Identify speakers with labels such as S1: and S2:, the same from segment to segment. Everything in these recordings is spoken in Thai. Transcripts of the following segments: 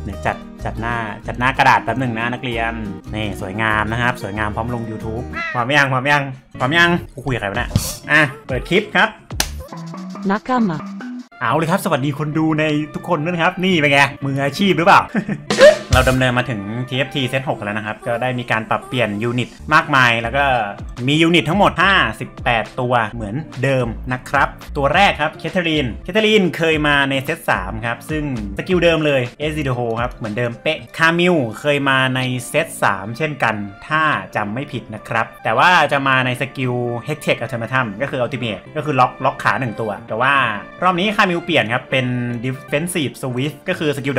S1: เนี่ยจัดหน้ากระดาษแป๊บหนึ่งนะนักเรียนนี่สวยงามนะครับสวยงามพร้อมลง YouTube พร้อมยังกูคุยกับใครวะเนี่ยเปิดคลิปครับ
S2: นักกามะ
S1: เอาเลยครับสวัสดีคนดูในทุกคนด้วยนะครับนี่เป็นไงมืออาชีพหรือเปล่า เราดำเนินมาถึง TFT เซต 6แล้วนะครับก็ได้มีการปรับเปลี่ยนยูนิตมากมายแล้วก็มียูนิตทั้งหมด58ตัวเหมือนเดิมนะครับตัวแรกครับเคทเธอรีนเคยมาในเซต 3ครับซึ่งสกิลเดิมเลยเอซิโดโฮครับเหมือนเดิมเป๊ะคามิลเคยมาในเซต 3เช่นกันถ้าจำไม่ผิดนะครับแต่ว่าจะมาในสกิลเฮกเทคอัลเทอร์เมทัมก็คืออัลติเมทก็คือล็อกขา1ตัวแต่ว่ารอบนี้คามิลเปลี่ยนครับเป็น Defensive Swift ก็คือสกิล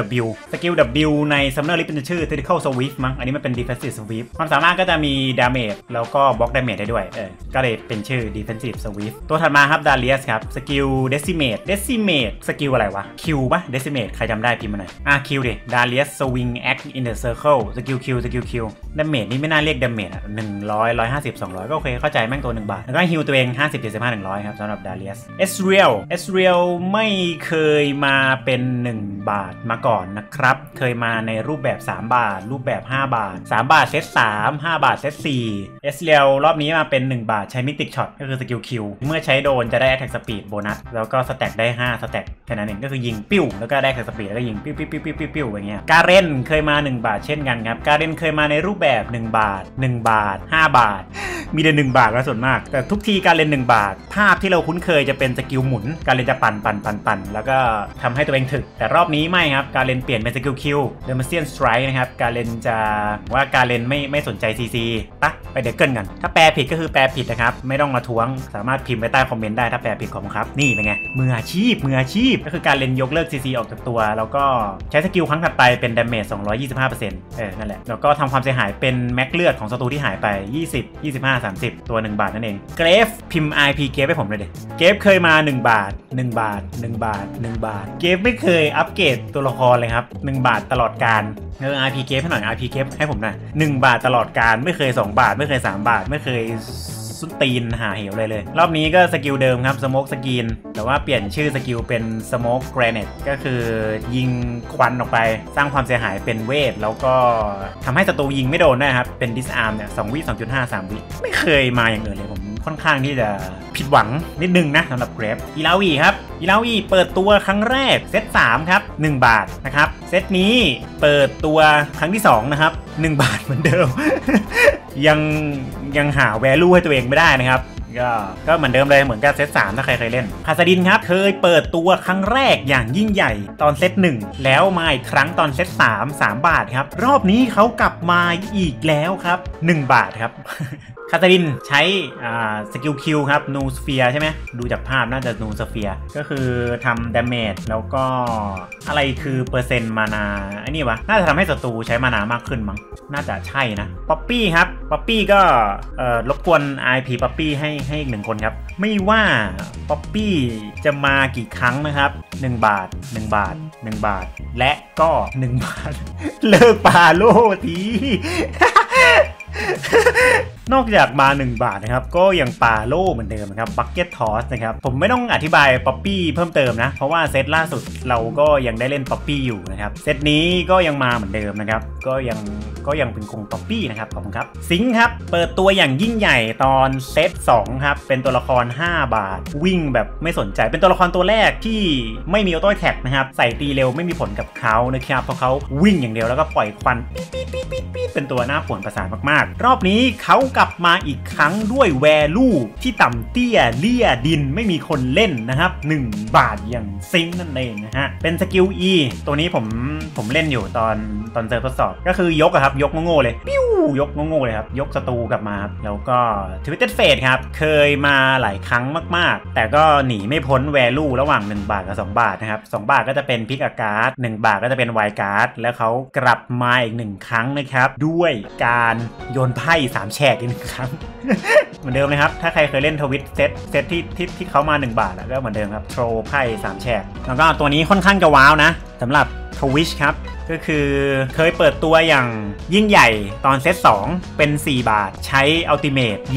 S1: W ในSummoner List เป็นชื่อ Tactical Swift มั้งอันนี้มันเป็น Defensive Swift ความสามารถก็จะมี Damage แล้วก็ Block Damage ได้ด้วยก็เลยเป็นชื่อ Defensive Swift ตัวถัดมาครับ Darius ครับสกิล Decimate สกิลอะไรวะ Q ปะ Decimate ใครจำได้พิมพ์มาหน่อยQ ดิ Darius Swing Act in the Circle สกิล Q Damage นี่ไม่น่าเรียก Damage 100 150 200ก็โอเคเข้าใจแม่งตัว1บาทแล้วก็ฮิลตัวเอง50 75 100ครับสำหรับ Darius Ezreal ไม่เคยมาเป็น1บาทมาก่อนนะครับเคยมาในรูปแบบ3บาทรูปแบบ5บาท3บาทเซต3 5บาทเซต4เอสเรียลรอบนี้มาเป็น1บาทใช้มิติช็อตก็คือสกิลคิวเมื่อใช้โดนจะได้ Attack Speed โบนัสแล้วก็สแต็กได้5สแต็กแค่นั้นเองก็คือยิงปิ้วแล้วก็ได้ Attack Speed แล้วก็ยิงปิ้วอย่างเงี้ยการเรนเคยมา1บาทเช่นกันครับการเรนเคยมาในรูปแบบ1บาท1บาท5บาทมีแต่1บาทก็ส่วนมากแต่ทุกทีการเรน1บาทภาพที่เราคุ้นเคยจะเป็นสกิลหมุนการเรนจะปั่นแล้วก็ทำให้ตัวเองถึกแต่รอบนี้ไม่ครับการเรนเปลี่ยนเป็นสกิลคิวเดมเซียนสไตร์นะครับการเรนจะว่าการเรนไม่สนใจCCไปเด็กเกิลกันถ้าแปลผิดก็คือแปลผิดนะครับไม่ต้องมาท้วงสามารถพิมพ์ไว้ใต้คอมเมนต์ได้ถ้าแปลผิดของครับนี่เป็นไงมืออาชีพก็คือการเรนยกเลิก CC ออกจากตัวแล้วก็ใช้สกิลครั้งถัดไปเป็นดาเมจ 225% นั่นแหละแล้วก็ทำความเสียหายเป็นแม็กเลือดของศัตรูที่หายไป20 25 30ตัว1บาทนั่นเองเกรฟพิมพ์ IP เกรฟให้ผมเลยดิเกรฟเคยมา1บาทเกรฟไม่เคยอัปเกรดตัวละครเลยครับ1บาทตลอดการRP เกฟให้หน่อย RP เกฟให้ผมหน่อย1บาทตลอดการไม่เคย2บาทไม่เคย3บาทไม่เคยสุดตีนหาเหวเลยรอบนี้ก็สกิลเดิมครับสโมกสกินแต่ว่าเปลี่ยนชื่อสกิลเป็นสโมกแกรเนตก็คือยิงควันออกไปสร้างความเสียหายเป็นเวทแล้วก็ทำให้ศัตรูยิงไม่โดนได้ครับเป็นดิสอาร์มเนี่ย2 วิ 2.5 3 วิไม่เคยมาอย่างอื่นเลยผมค่อนข้างที่จะผิดหวังนิดนึงนะสำหรับเกรฟอีลาวีครับอีลาวีเปิดตัวครั้งแรกเซต 3ครับ1บาทนะครับเซตนี้เปิดตัวครั้งที่2นะครับ1บาทเหมือนเดิม ยังหา value ให้ตัวเองไม่ได้นะครับก็เหมือนเดิมเลยเหมือนกับเซต 3ถ้าใครเคยเล่นคาซาดินครับเคยเปิดตัวครั้งแรกอย่างยิ่งใหญ่ตอนเซต 1แล้วมาอีกครั้งตอนเซต 3 บาทครับรอบนี้เขากลับมาอีกแล้วครับ1บาทครับ คาซาดินใช้สกิลคิวครับนูสเฟียใช่ไหมดูจากภาพน่าจะนูสเฟียก็คือทำดาเมจแล้วก็อะไรคือเปอร์เซ็นต์มานาไอ้นี่วะน่าจะทำให้ศัตรูใช้มานามากขึ้นมั้งน่าจะใช่นะป๊อปปี้ครับป๊อปปี้ก็รบกวน IP ป๊อปปี้ให้อีก1คนครับไม่ว่าป๊อปปี้จะมากี่ครั้งนะครับ1บาทและก็1บาท เลิกปาโลที นอกจากมา1บาทนะครับก็ยังปาโล่เหมือนเดิมนะครับบักเก็ตทอสนะครับผมไม่ต้องอธิบายป๊อปปี้เพิ่มเติมนะเพราะว่าเซตล่าสุดเราก็ยังได้เล่นป๊อปปี้อยู่นะครับเซตนี้ก็ยังมาเหมือนเดิมนะครับก็ยังเป็นคงป๊อปปี้นะครับขอบคุณครับซิงค์ครับเปิดตัวอย่างยิ่งใหญ่ตอนเซต 2ครับเป็นตัวละคร5บาทวิ่งแบบไม่สนใจเป็นตัวละครตัวแรกที่ไม่มีออโต้แท็กนะครับใส่ตีเร็วไม่มีผลกับเขานะครับเพราะเขาวิ่งอย่างเดียวแล้วก็ปล่อยควันปี๊ดเป็นตัวหน้าปวดประสาทมากๆรอบนี้เขากลับมาอีกครั้งด้วยแวลูที่ต่ำเตี้ยเลี่ยดินไม่มีคนเล่นนะครับ1บาทอย่างซิงนั่นเองนะฮะเป็นสกิล E ตัวนี้ผมเล่นอยู่ตอนเจอทดสอบก็คือยกครับยกโง่ๆเลยปิ้วยกโง่ๆเลยครับยกศัตรูกลับมาครับแล้วก็ทวิตเตอร์เฟสครับเคยมาหลายครั้งมากๆแต่ก็หนีไม่พ้นแวลูระหว่าง1บาทกับ2บาทนะครับ2บาทก็จะเป็นพิกอาการ์ด1บาทก็จะเป็นไวการ์ดแล้วเขากลับมาอีก1ครั้งนะครับด้วยการโยนไพ่3แฉกอีก1ครั้ง เหมือนเดิมเลยครับถ้าใครเคยเล่นทวิตเซตที่เขามา1บาทก็เหมือนเดิมครับโทรไพ่3แฉกแล้วก็ตัวนี้ค่อนข้างจะว้าวนะสำหรับทวิชครับก็คือเคยเปิดตัวอย่างยิ่งใหญ่ตอนเซต 2เป็น4บาทใช้อัลติเมทยิงแบบ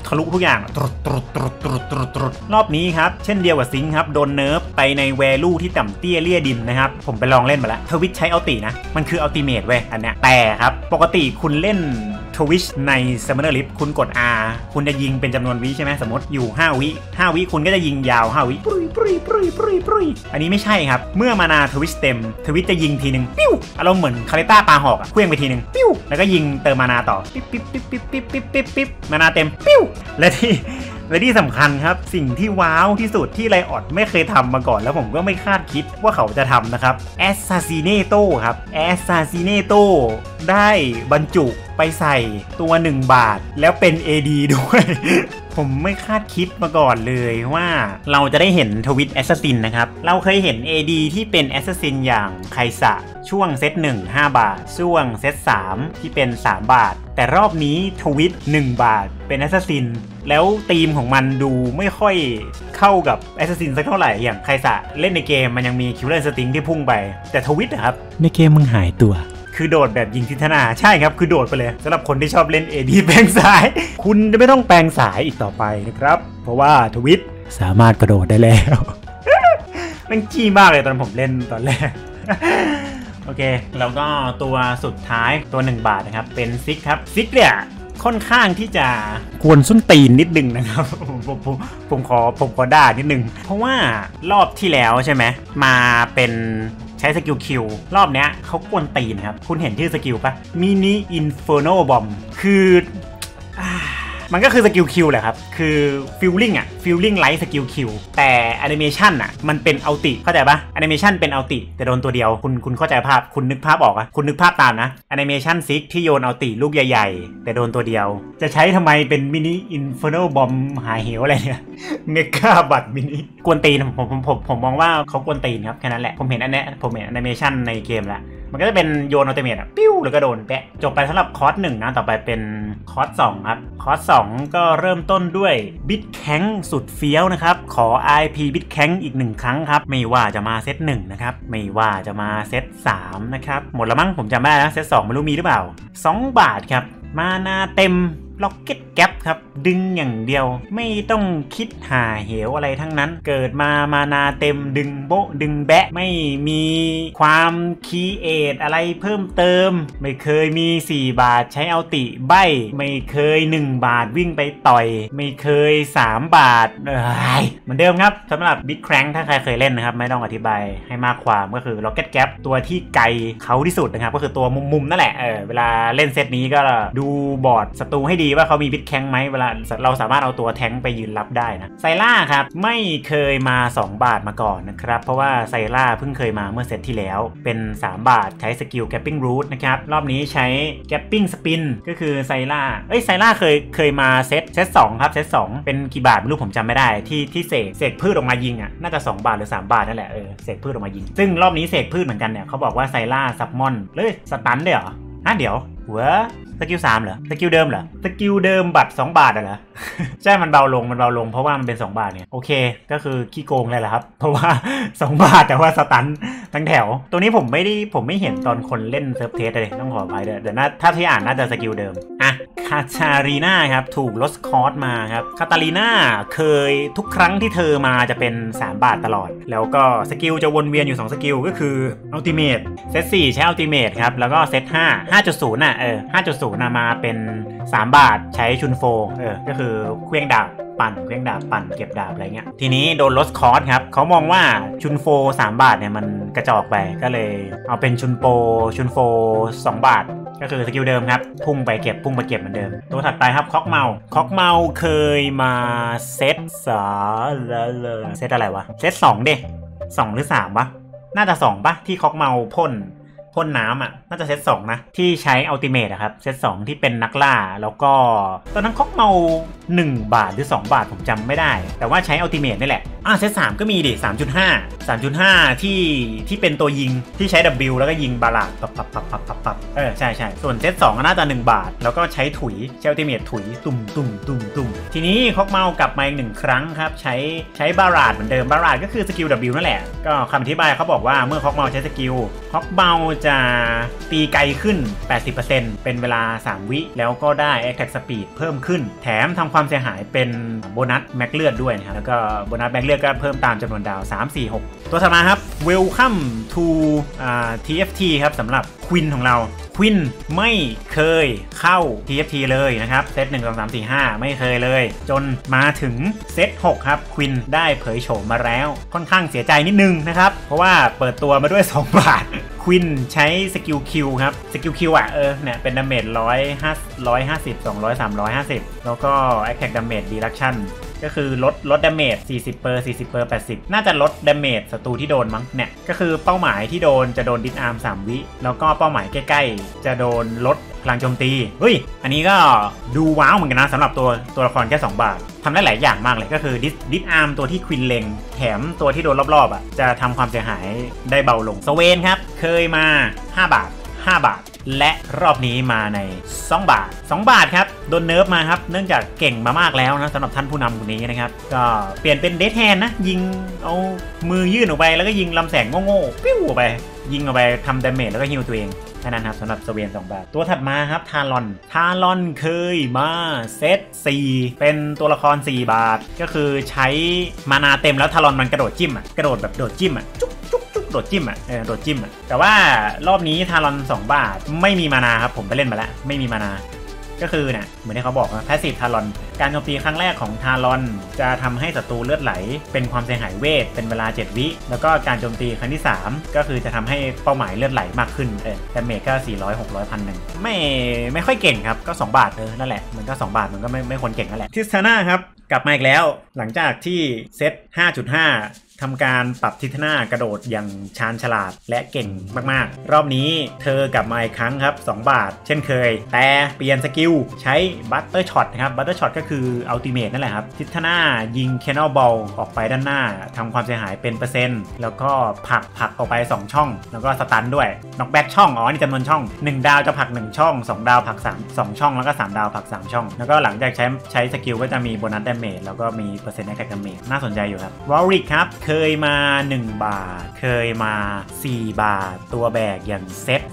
S1: ทะลุทุกอย่างรอบนี้ครับเช่นเดียวกับซิงค์ครับโดนเนิร์ฟไปในแวลูที่ต่ำเตี้ยเลี่ยดินนะครับผมไปลองเล่นมาแล้วทวิชใช้อัลตินะมันคืออัลติเมทเว้ยอันเนี้ยแต่ครับปกติคุณเล่นทวิชใน Summoner Rift คุณกด R คุณจะยิงเป็นจำนวนวิใช่ไหมสมมติอยู่5วิคุณก็จะยิงยาว5วิปรุยอันนี้ไม่ใช่ครับเมื่อมานาทวิชเต็มทวิชจะยิงทีนึงปิ้วอารมณ์เหมือนคาริต้าปาหอกอะเคลื่อนไปทีนึงปิ้วแล้วก็ยิงเติมมานาต่อปิ๊บมานาเต็มปิ้วและที่สำคัญครับสิ่งที่ว้าวที่สุดที่ไลออดไม่เคยทำมาก่อนแล้วผมก็ไม่คาดคิดว่าเขาจะทำนะครับ Assassinato ครับ Assassinato ได้บรรจุไปใส่ตัว1 บาทแล้วเป็น AD ด้วย ผมไม่คาดคิดมาก่อนเลยว่าเราจะได้เห็นทวิตแอสซัสซินนะครับเราเคยเห็น AD ที่เป็นแอสซัสซินอย่างไคซะช่วงเซต1 5 บาทช่วงเซต3ที่เป็น3 บาทแต่รอบนี้ทวิต1 บาทเป็นแอสซัสซินแล้วธีมของมันดูไม่ค่อยเข้ากับแอสซัสซินสักเท่าไหร่อย่างไคซะเล่นในเกมมันยังมีคิวเลอร์สติงที่พุ่งไปแต่ทวิตนะครับในเกมมึงหายตัวคือโดดแบบยิงทิศนาใช่ครับคือโดดไปเลยสำหรับคนที่ชอบเล่น AD แปลงสายคุณจะไม่ต้องแปลงสายอีกต่อไปนะครับเพราะว่าทวิตสามารถกระโดดได้แล้ว แม่งจี้มากเลยตอนผมเล่นตอนแรก โอเคแล้วก็ตัวสุดท้ายตัว1 บาทนะครับเป็นซิกครับซิกเนี่ยค่อนข้างที่จะกวนส้นตีนนิดนึงนะครับ ผมขอด่านิดนึงเพราะว่ารอบที่แล้วใช่ไหมมาเป็นใช้สกิลคิวรอบเนี้ยเขากวนตีนครับคุณเห็นชื่อสกิลปะมินิอินเฟอร์โนบอมคือมันก็คือสกิลคิวแหละครับคือฟิลลิ่งไลท์สกิลคิวแต่แอนิเมชันอ่ะมันเป็นอัลติเข้าใจปะแอนิเมชันเป็นอัลติแต่โดนตัวเดียวคุณเข้าใจภาพคุณนึกภาพออกอะคุณนึกภาพตามนะแอนิเมชันซิกที่โยนอัลติลูกใหญ่ๆแต่โดนตัวเดียวจะใช้ทำไมเป็นมินิอินเฟอร์โนบอมหาเหวอะไรเนี่ยเมกาบัตมินิกวนตีนผมมองว่าเขากวนตีนครับแค่นั้นแหละผมเห็นแอนิเมชันในเกมละมันก็จะเป็นโยนอัลติเมทอะปิ้วแล้วก็โดนแปะจบไปสำหรับคอร์ส1นะต่อไปเป็นคอร์ส2ครับคอร์ส2ก็เริ่มต้นด้วยบิทแข้งสุดเฟี้ยวนะครับขอ IP บิทแข้งอีก1 ครั้งครับไม่ว่าจะมาเซต1นะครับไม่ว่าจะมาเซต3นะครับหมดแล้วมั้งผมจำไม่ได้แล้วเซต2ไม่รู้มีหรือเปล่า2 บาทครับมานาเต็มล็อกเก็ตแก๊ปครับดึงอย่างเดียวไม่ต้องคิดหาเหวอะไรทั้งนั้นเกิดมานาเต็มดึงโบดึงแบะไม่มีความคีเอทอะไรเพิ่มเติมไม่เคยมี4 บาทใช้อัลติใบไม่เคย1 บาทวิ่งไปต่อยไม่เคย3 บาทเหมือนเดิมครับสำหรับบิ๊กแครงถ้าใครเคยเล่นนะครับไม่ต้องอธิบายให้มากความก็คือล็อกเก็ตแก๊ปตัวที่ไกลเขาที่สุดนะครับก็คือตัวมุมนั่นแหละเวลาเล่นเซตนี้ก็ดูบอร์ดศัตรูให้ดีว่าเขามีบิทแข้งไหมเวลาเราสามารถเอาตัวแท้งไปยืนรับได้นะไซล่าครับไม่เคยมา2 บาทมาก่อนนะครับเพราะว่าไซล่าเพิ่งเคยมาเมื่อเซตที่แล้วเป็น3 บาทใช้สกิลแกปปิ้งรูทนะครับรอบนี้ใช้แกปปิ้งสปินก็คือไซล่าเคยมาเซต2ครับเซต2เป็นกี่บาทไม่รู้ผมจำไม่ได้ที่เสกพืชออกมายิงอ่ะน่าจะ2 บาทหรือ3 บาทนั่นแหละเสกพืชออกมายิงซึ่งรอบนี้เสกพืชเหมือนกันเนี่ยเขาบอกว่าไซล่าซับมอนเลยสตันได้เหรอเดี๋ยวสกิล3เหรอสกิลเดิมเหรอสกิลเดิมบัตร2 บาทเหรอ ใช่มันเบาลงเพราะว่ามันเป็น2 บาทเนี่ยโอเคก็คือขี้โกงเลยแหละครับเพราะว่า2 บาทแต่ว่าสตันทั้งแถวตัวนี้ผมไม่เห็นตอนคนเล่นเซิร์ฟเทสเลยต้องขออภัยเดี๋ยวถ้าที่อ่านน่าจะสกิลเดิมคาตาลีน่าครับถูกลดคอร์สมาครับคาตาลีน่าเคยทุกครั้งที่เธอมาจะเป็น3 บาทตลอดแล้วก็สกิลจะวนเวียนอยู่2 สกิลก็คืออัลติเมทเซต4ใช้อัลติเมทครับแล้วก็เซต5.0 5.0 มาเป็น3 บาทใช้ชุนโฟก็คือเครื่องดาบปั่นเก็บดาบอะไรเงี้ยทีนี้โดนลดคอร์สครับเขามองว่าชุนโฟ3 บาทเนี่ยมันกระจอกไปก็เลยเอาเป็นชุนโฟ2 บาทก็คือสกิลเดิมครับพุ่งไปเก็บเหมือนเดิมตัวถัดไปครับคอกเมาเคยมาเซตเซตอะไรวะเซต2ดิ2หรือ3วะน่าจะ2ปะที่คอกเมาพ่นน้ำน่าจะเซต2นะที่ใช้อัลติเมทครับเซต2ที่เป็นนักล่าแล้วก็ตอนนั้นคอกเมา1 บาทหรือ2 บาทผมจำไม่ได้แต่ว่าใช้อัลติเมทนี่แหละเซต3ก็มีดิ 3.5 ที่เป็นตัวยิงที่ใช้ W แล้วก็ยิงบาลาดปับใช่ส่วนเซต2ก็น่าจะ1 บาทแล้วก็ใช้ถุยเชลติเมตถุยตุ่มทีนี้คอกเมากลับมาอีก1 ครั้งครับใช้บาลาดเหมือนเดิมบาลาดก็คือสกิล W นั่นแหละก็คำอธิบายเขาบอกว่าเมื่อคอกเมาใช้สกิลคอกเมาจะตีไกลขึ้น 80% เป็นเวลา3 วิแล้วก็ได้ Attack Speed เพิ่มขึ้นแถมทำความเสียหายเป็นโบนัสแม็กเลือดด้วยนะครับแล้วก็โบนัสแม็กเลือดก็เพิ่มตามจำนวนดาว3 4 6ตัวถัดมาครับ Welcome to TFT ครับสำหรับควินของเราควินไม่เคยเข้า TFT เลยนะครับเซต1 2 3 4 5ไม่เคยเลยจนมาถึงเซต6ครับควินได้เผยโฉมมาแล้วค่อนข้างเสียใจนิดนึงนะครับเพราะว่าเปิดตัวมาด้วย2 บาทควินใช้สกิลคิวครับสกิลคิวเนี่ยเป็นดาเมจ150 200 350แล้วก็ Attack Damage Reduction ก็คือลดดาเมจ40% 80น่าจะลดดาเมจศัตรูที่โดนมั้งเนี่ยก็คือเป้าหมายที่โดนจะโดนดิสอาร์ม3 วิแล้วก็เป้าหมายใกล้ๆจะโดนลดพลังโจมตีเฮ้ยอันนี้ก็ดูว้าวเหมือนกันนะสำหรับตัวละครแค่2 บาททำได้หลายอย่างมากเลยก็คือดิสอาร์มตัวที่ควินเล็งแถมตัวที่โดนรอบๆจะทำความเสียหายได้เบาลงสเวนครับเคยมา5 บาทและรอบนี้มาใน2 บาทครับโดนเนิร์ฟมาครับเนื่องจากเก่งมามากแล้วนะสำหรับท่านผู้นำคนนี้นะครับก็เปลี่ยนเป็นเดธแฮนนะยิงเอามือยื่นออกไปแล้วก็ยิงลำแสงโง่ๆปิ้วออกไปยิงออกไปทำดาเมจแล้วก็ฮิวตัวเองแค่นั้นครับสำหรับสเวน2 บาทตัวถัดมาครับทารอนเคยมาเซต4เป็นตัวละคร4 บาทก็คือใช้มานาเต็มแล้วทารอนมันกระโดดจิ้มกระโดดแบบโดดจิ้มจุ๊กโดดจิ้มโดดจิ้มแต่ว่ารอบนี้ทารอน2 บาทไม่มีมานาครับผมไปเล่นมาแล้วไม่มีมานาก็คือเนี่ยเหมือนที่เขาบอกนะแพสซีฟทารอนการโจมตีครั้งแรกของทารอนจะทำให้ศัตรูเลือดไหลเป็นความเสียหายเวทเป็นเวลา7 วิแล้วก็การโจมตีครั้งที่3ก็คือจะทำให้เป้าหมายเลือดไหลมากขึ้นแต่เมจก็400 600 1,000ไม่ค่อยเก่งครับก็2 บาทนั่นแหละมันก็2 บาทมันก็ไม่ควรเก่งนั่นแหละทิสทาน่าครับกลับมาอีกแล้วหลังจากที่เซต 5.5ทำการปรับทิศหน้ากระโดดอย่างชาญฉลาดและเก่งมากๆรอบนี้เธอกลับมาอีกครั้งครับ2 บาทเช่นเคยแต่เปลี่ยนสกิลใช้บัตเตอร์ช็อตนะครับบัตเตอร์ช็อตก็คืออัลติเมทนั่นแหละครับทิศหน้ายิงแคนนอลบอลออกไปด้านหน้าทำความเสียหายเป็นเปอร์เซ็นต์แล้วก็ผลักออกไป2 ช่องแล้วก็สตันด้วยน็อกแบ็กช่องนี่จำนวนช่อง1 ดาวจะผลัก1 ช่อง2 ดาวผลัก2 ช่องแล้วก็3 ดาวผลัก3 ช่องแล้วก็หลังจากใช้สกิลก็จะมีโบนัสดาเมจแล้วก็มีเปอร์เซ็นต์แอคแท็กดาเมจน่าสนใจอยู่ครับวอลริกครับเคยมา1 บาทเคยมา4 บาทตัวแบกอย่างเซต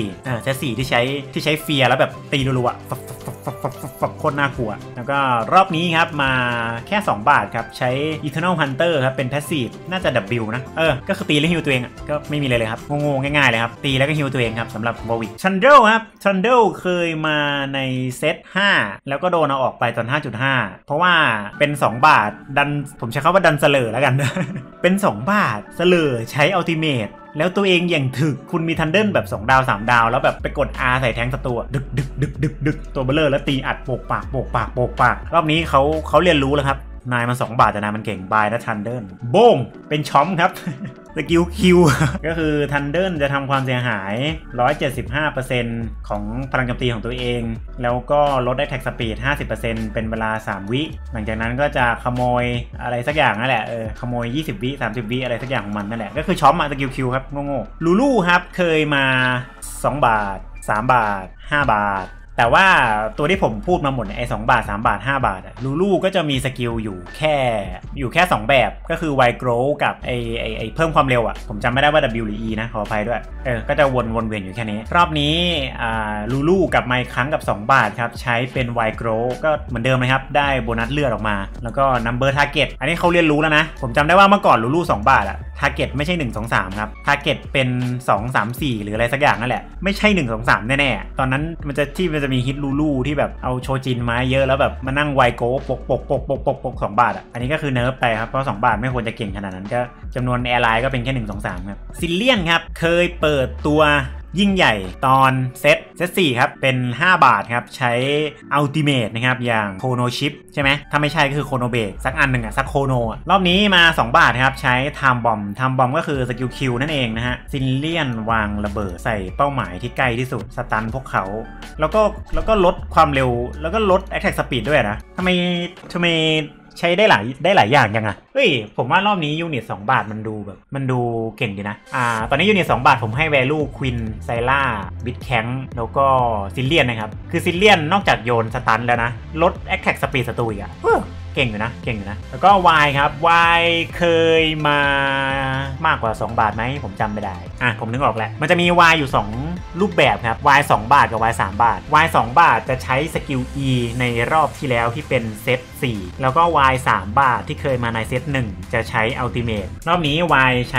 S1: 4ที่ใช้เฟียร์แล้วแบบตีรัวๆโคตรน่ากลัวแล้วก็รอบนี้ครับมาแค่2 บาทครับใช้ Eternal Hunter ครับเป็น Passive น่าจะ W นะก็คือตีแล้วฮิวตัวเองก็ไม่มีเลยครับโง่ๆง่ายๆเลยครับตีแล้วก็ฮิวตัวเองครับสำหรับ Warwick Trundle ครับ Trundle เคยมาในเซต5แล้วก็โดนเอาออกไปตอน 5.5 เพราะว่าเป็น2 บาทดันผมใช้คำว่าดันเสลอแล้วกัน เป็น2 บาทเสลอใช้อัลติเมทแล้วตัวเองอย่างถึกคุณมีทันเดิลแบบ2 ดาว 3 ดาวแล้วแบบไปกด R ใส่แทงศัตรูดึกตัวเบลเลอร์แล้วตีอัดโปกปากรอบนี้เขาเรียนรู้แล้วครับนายมัน2 บาทแต่นายมันเก่งบายนะทันเดิลโบ้งเป็นช้อมครับ สกิลคิว ก็คือทันเดิลจะทำความเสียหาย 175% ของพลังโจมตีของตัวเองแล้วก็ลดได้แท็กสปีด 50% เป็นเวลา3 วิหลังจากนั้นก็จะขโมยอะไรสักอย่างนั่นแหละขโมย20 วิ30 วิอะไรสักอย่างของมันนั่นแหละก็คือช้อมสกิลคิวครับโง่ๆลูลูครับเคยมา2 บาท3 บาท5 บาทแต่ว่าตัวที่ผมพูดมาหมดไอ้2 บาท3 บาท5 บาทลูลูก็จะมีสกิลอยู่แค่2 แบบก็คือ Y Grow กับไอเพิ่มความเร็วผมจำไม่ได้ว่า W หรือ E นะขออภัยด้วยก็จะวนเวียนอยู่แค่นี้รอบนี้ลูลูกลับมาอีกครั้งกับ2 บาทครับใช้เป็น Y Grow ก็เหมือนเดิมนะครับได้โบนัสเลือดออกมาแล้วก็ Number Target อันนี้เขาเรียนรู้แล้วนะผมจำได้ว่าเมื่อก่อนลูลู2 บาทTarget ไม่ใช่1 2 3ครับ Target เป็น2 3 4หรืออะไรสักอย่างนั่นแหละไม่ใช่1 2 3แน่ๆตอนนั้นมันจะมีฮิตลูลูที่แบบเอาโชจินมาเยอะแล้วแบบมานั่งไวโก้ปก2 บาทอันนี้ก็คือเนิร์ฟไปครับเพราะ2 บาทไม่ควรจะเก่งขนาดนั้นก็จำนวนแอร์ไลน์ก็เป็นแค่1 2 3ครับซิลเลียนครับเคยเปิดตัวยิ่งใหญ่ตอนเซต4ครับเป็น5 บาทครับใช้อัลติเมทนะครับอย่างโคโนชิปใช่ไหมถ้าไม่ใช่ก็คือโคโนเบกสักอันหนึ่งสักโคโนรอบนี้มา2 บาทครับใช้ไทม์บอมก็คือสกิลคิวนั่นเองนะฮะซิลเลียนวางระเบิดใส่เป้าหมายที่ใกล้ที่สุดสตันพวกเขาแล้วก็ลดความเร็วแล้วก็ลด Attack Speed ด้วยนะทำไมใช้ได้หลายอย่างยังเฮ้ยผมว่ารอบนี้ยูนิต2 บาทมันดูแบบมันดูเก่งดีนะตอนนี้ยูนิต2 บาทผมให้ value ควินไซล่าบิทแข็งแล้วก็ซิลเลียนนะครับคือซิลเลียนนอกจากโยนสตันแล้วนะลด attack speed ศัตรูอีกเก่งอยู่นะแล้วก็ Y ครับ Y เคยมามากกว่า2 บาทไหมผมจำไม่ได้ผมนึกออกแล้วมันจะมี Y อยู่2รูปแบบครับ Y 2 บาทกับ Y 3 บาท Y 2 บาทจะใช้สกิล E ในรอบที่แล้วที่เป็นเซต4แล้วก็ Y 3 บาทที่เคยมาในเซต1จะใช้ Ultimate รอบนี้ Y ใช้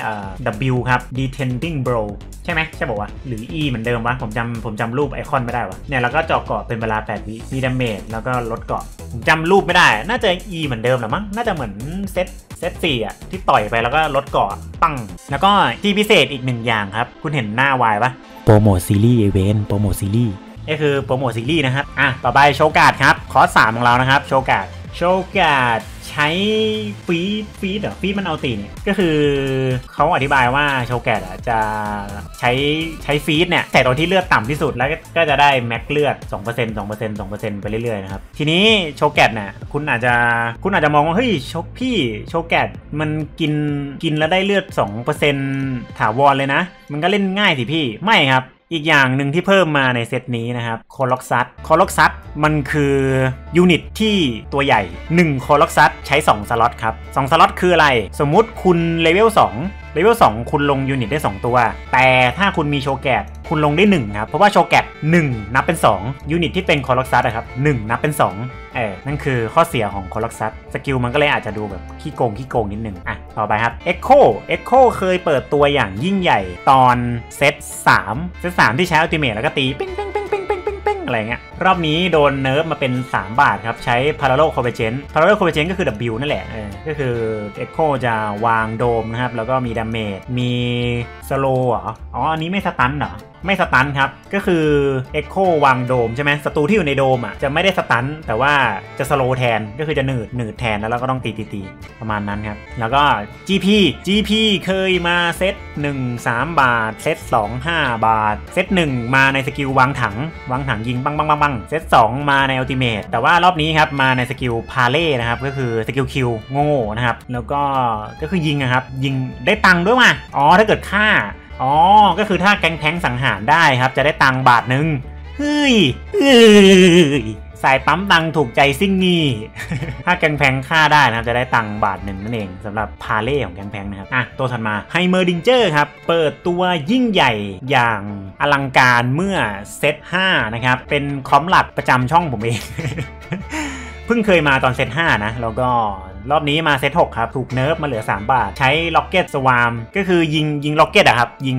S1: W ครับ Detending Blow ใช่ไหมใช่บอกว่าหรือ E เหมือนเดิมวะผมจำรูปไอคอนไม่ได้วะเนี่ยแล้วก็เจาะเกาะเป็นเวลา8 วิมีดาเมจแล้วก็ลดเกาะผมจำรูปไม่ได้น่าจะ E เหมือนเดิมหรอมั้งน่าจะเหมือนเซต4ที่ต่อยไปแล้วก็ลดเกาะปั้งแล้วก็ที่พิเศษอีก1อย่างครับคุณเห็นหน้าวายปะโปรโมทซีรีส์อีเวนต์โปรโมทซีรีส์นี่คือโปรโมทซีรีส์นะครับต่อไปโชว์การ์ดครับคอร์ส3ของเรานะครับโชว์การ์ดใช้ฟีดเหรอฟีดมันเอาตีเนี่ยก็คือเขาอธิบายว่าโชว์การ์ดจะใช้ฟีดเนี่ยแต่ตอนที่เลือดต่ำที่สุดแล้วก็จะได้แม็กเลือด 2% ไปเรื่อยๆนะครับทีนี้โชว์การ์ดเนี่ยคุณอาจจะมองว่าเฮ้ยโชว์การ์ดมันกินแล้วได้เลือด 2% ถาวรเลยนะมันก็เล่นง่ายสิพี่ไม่ครับอีกอย่างหนึ่งที่เพิ่มมาในเซตนี้นะครับคอล็อกซัสมันคือยูนิตที่ตัวใหญ่1คอล็อกซัสใช้2สล็อตครับ2สล็อตคืออะไรสมมุติคุณเลเวล2คุณลงยูนิตได้2ตัวแต่ถ้าคุณมีโชว์การ์ดคุณลงได้1ครับเพราะว่าโชว์การ์ด1นับเป็น2ยูนิตที่เป็นคอล็อกซัสครับ1นับเป็น2นั่นคือข้อเสียของคอล็อกซัสสกิลมันก็เลยอาจจะดูแบบขี้โกงนิดนึงต่อไปครับ Echo เคยเปิดตัวอย่างยิ่งใหญ่ตอนเซต3ที่ใช้อัลติเมทแล้วก็ตีปิ้งอะไรเงี้ยรอบนี้โดนเนิร์ฟมาเป็น3 บาทครับใช้ Parallel Convergence ก็คือ W นั่นแหละก็คือ Echo จะวางโดมนะครับแล้วก็มีดาเมจมีสโลว์อันนี้ไม่สตันเหรอไม่สตันครับก็คือ Echo วางโดมใช่ไหมศัตรูที่อยู่ในโดมจะไม่ได้สตันแต่ว่าจะสโลว์แทนก็คือจะหนืดแทนแล้วเราก็ต้องตีประมาณนั้นครับแล้วก็ GP เคยมาเซต1 3 บาทเซต2 5 บาทเซต1มาในสกิลวางถังยิงบังเซต2มาในอัลติเมทแต่ว่ารอบนี้ครับมาในสกิลพาเล่นะครับก็คือสกิลคิวโง่นะครับแล้วก็คือยิงนะครับยิงได้ตังค์ด้วยว่ะถ้าเกิดฆ่าก็คือถ้าแก๊งแทงสังหารได้ครับจะได้ตังค์1 บาทเฮ้ยสายปั๊มตังถูกใจซิ่งนี่ ถ้าแก๊งแพงฆ่าได้นะครับจะได้ตังค์1 บาทนั่นเองสำหรับพาเล่ของแก๊งแพงนะครับตัวถัดมาไฮเมอร์ดิงเจอร์ครับเปิดตัวยิ่งใหญ่อย่างอลังการเมื่อเซต5นะครับเป็นคอมหลักประจำช่องผมเอง เพิ่งเคยมาตอนเซต5นะแล้วก็รอบนี้มาเซต6ครับถูกเนิร์ฟมาเหลือ3 บาทใช้ล็อกเก็ตสวามก็คือยิงล็อกเก็ตครับยิง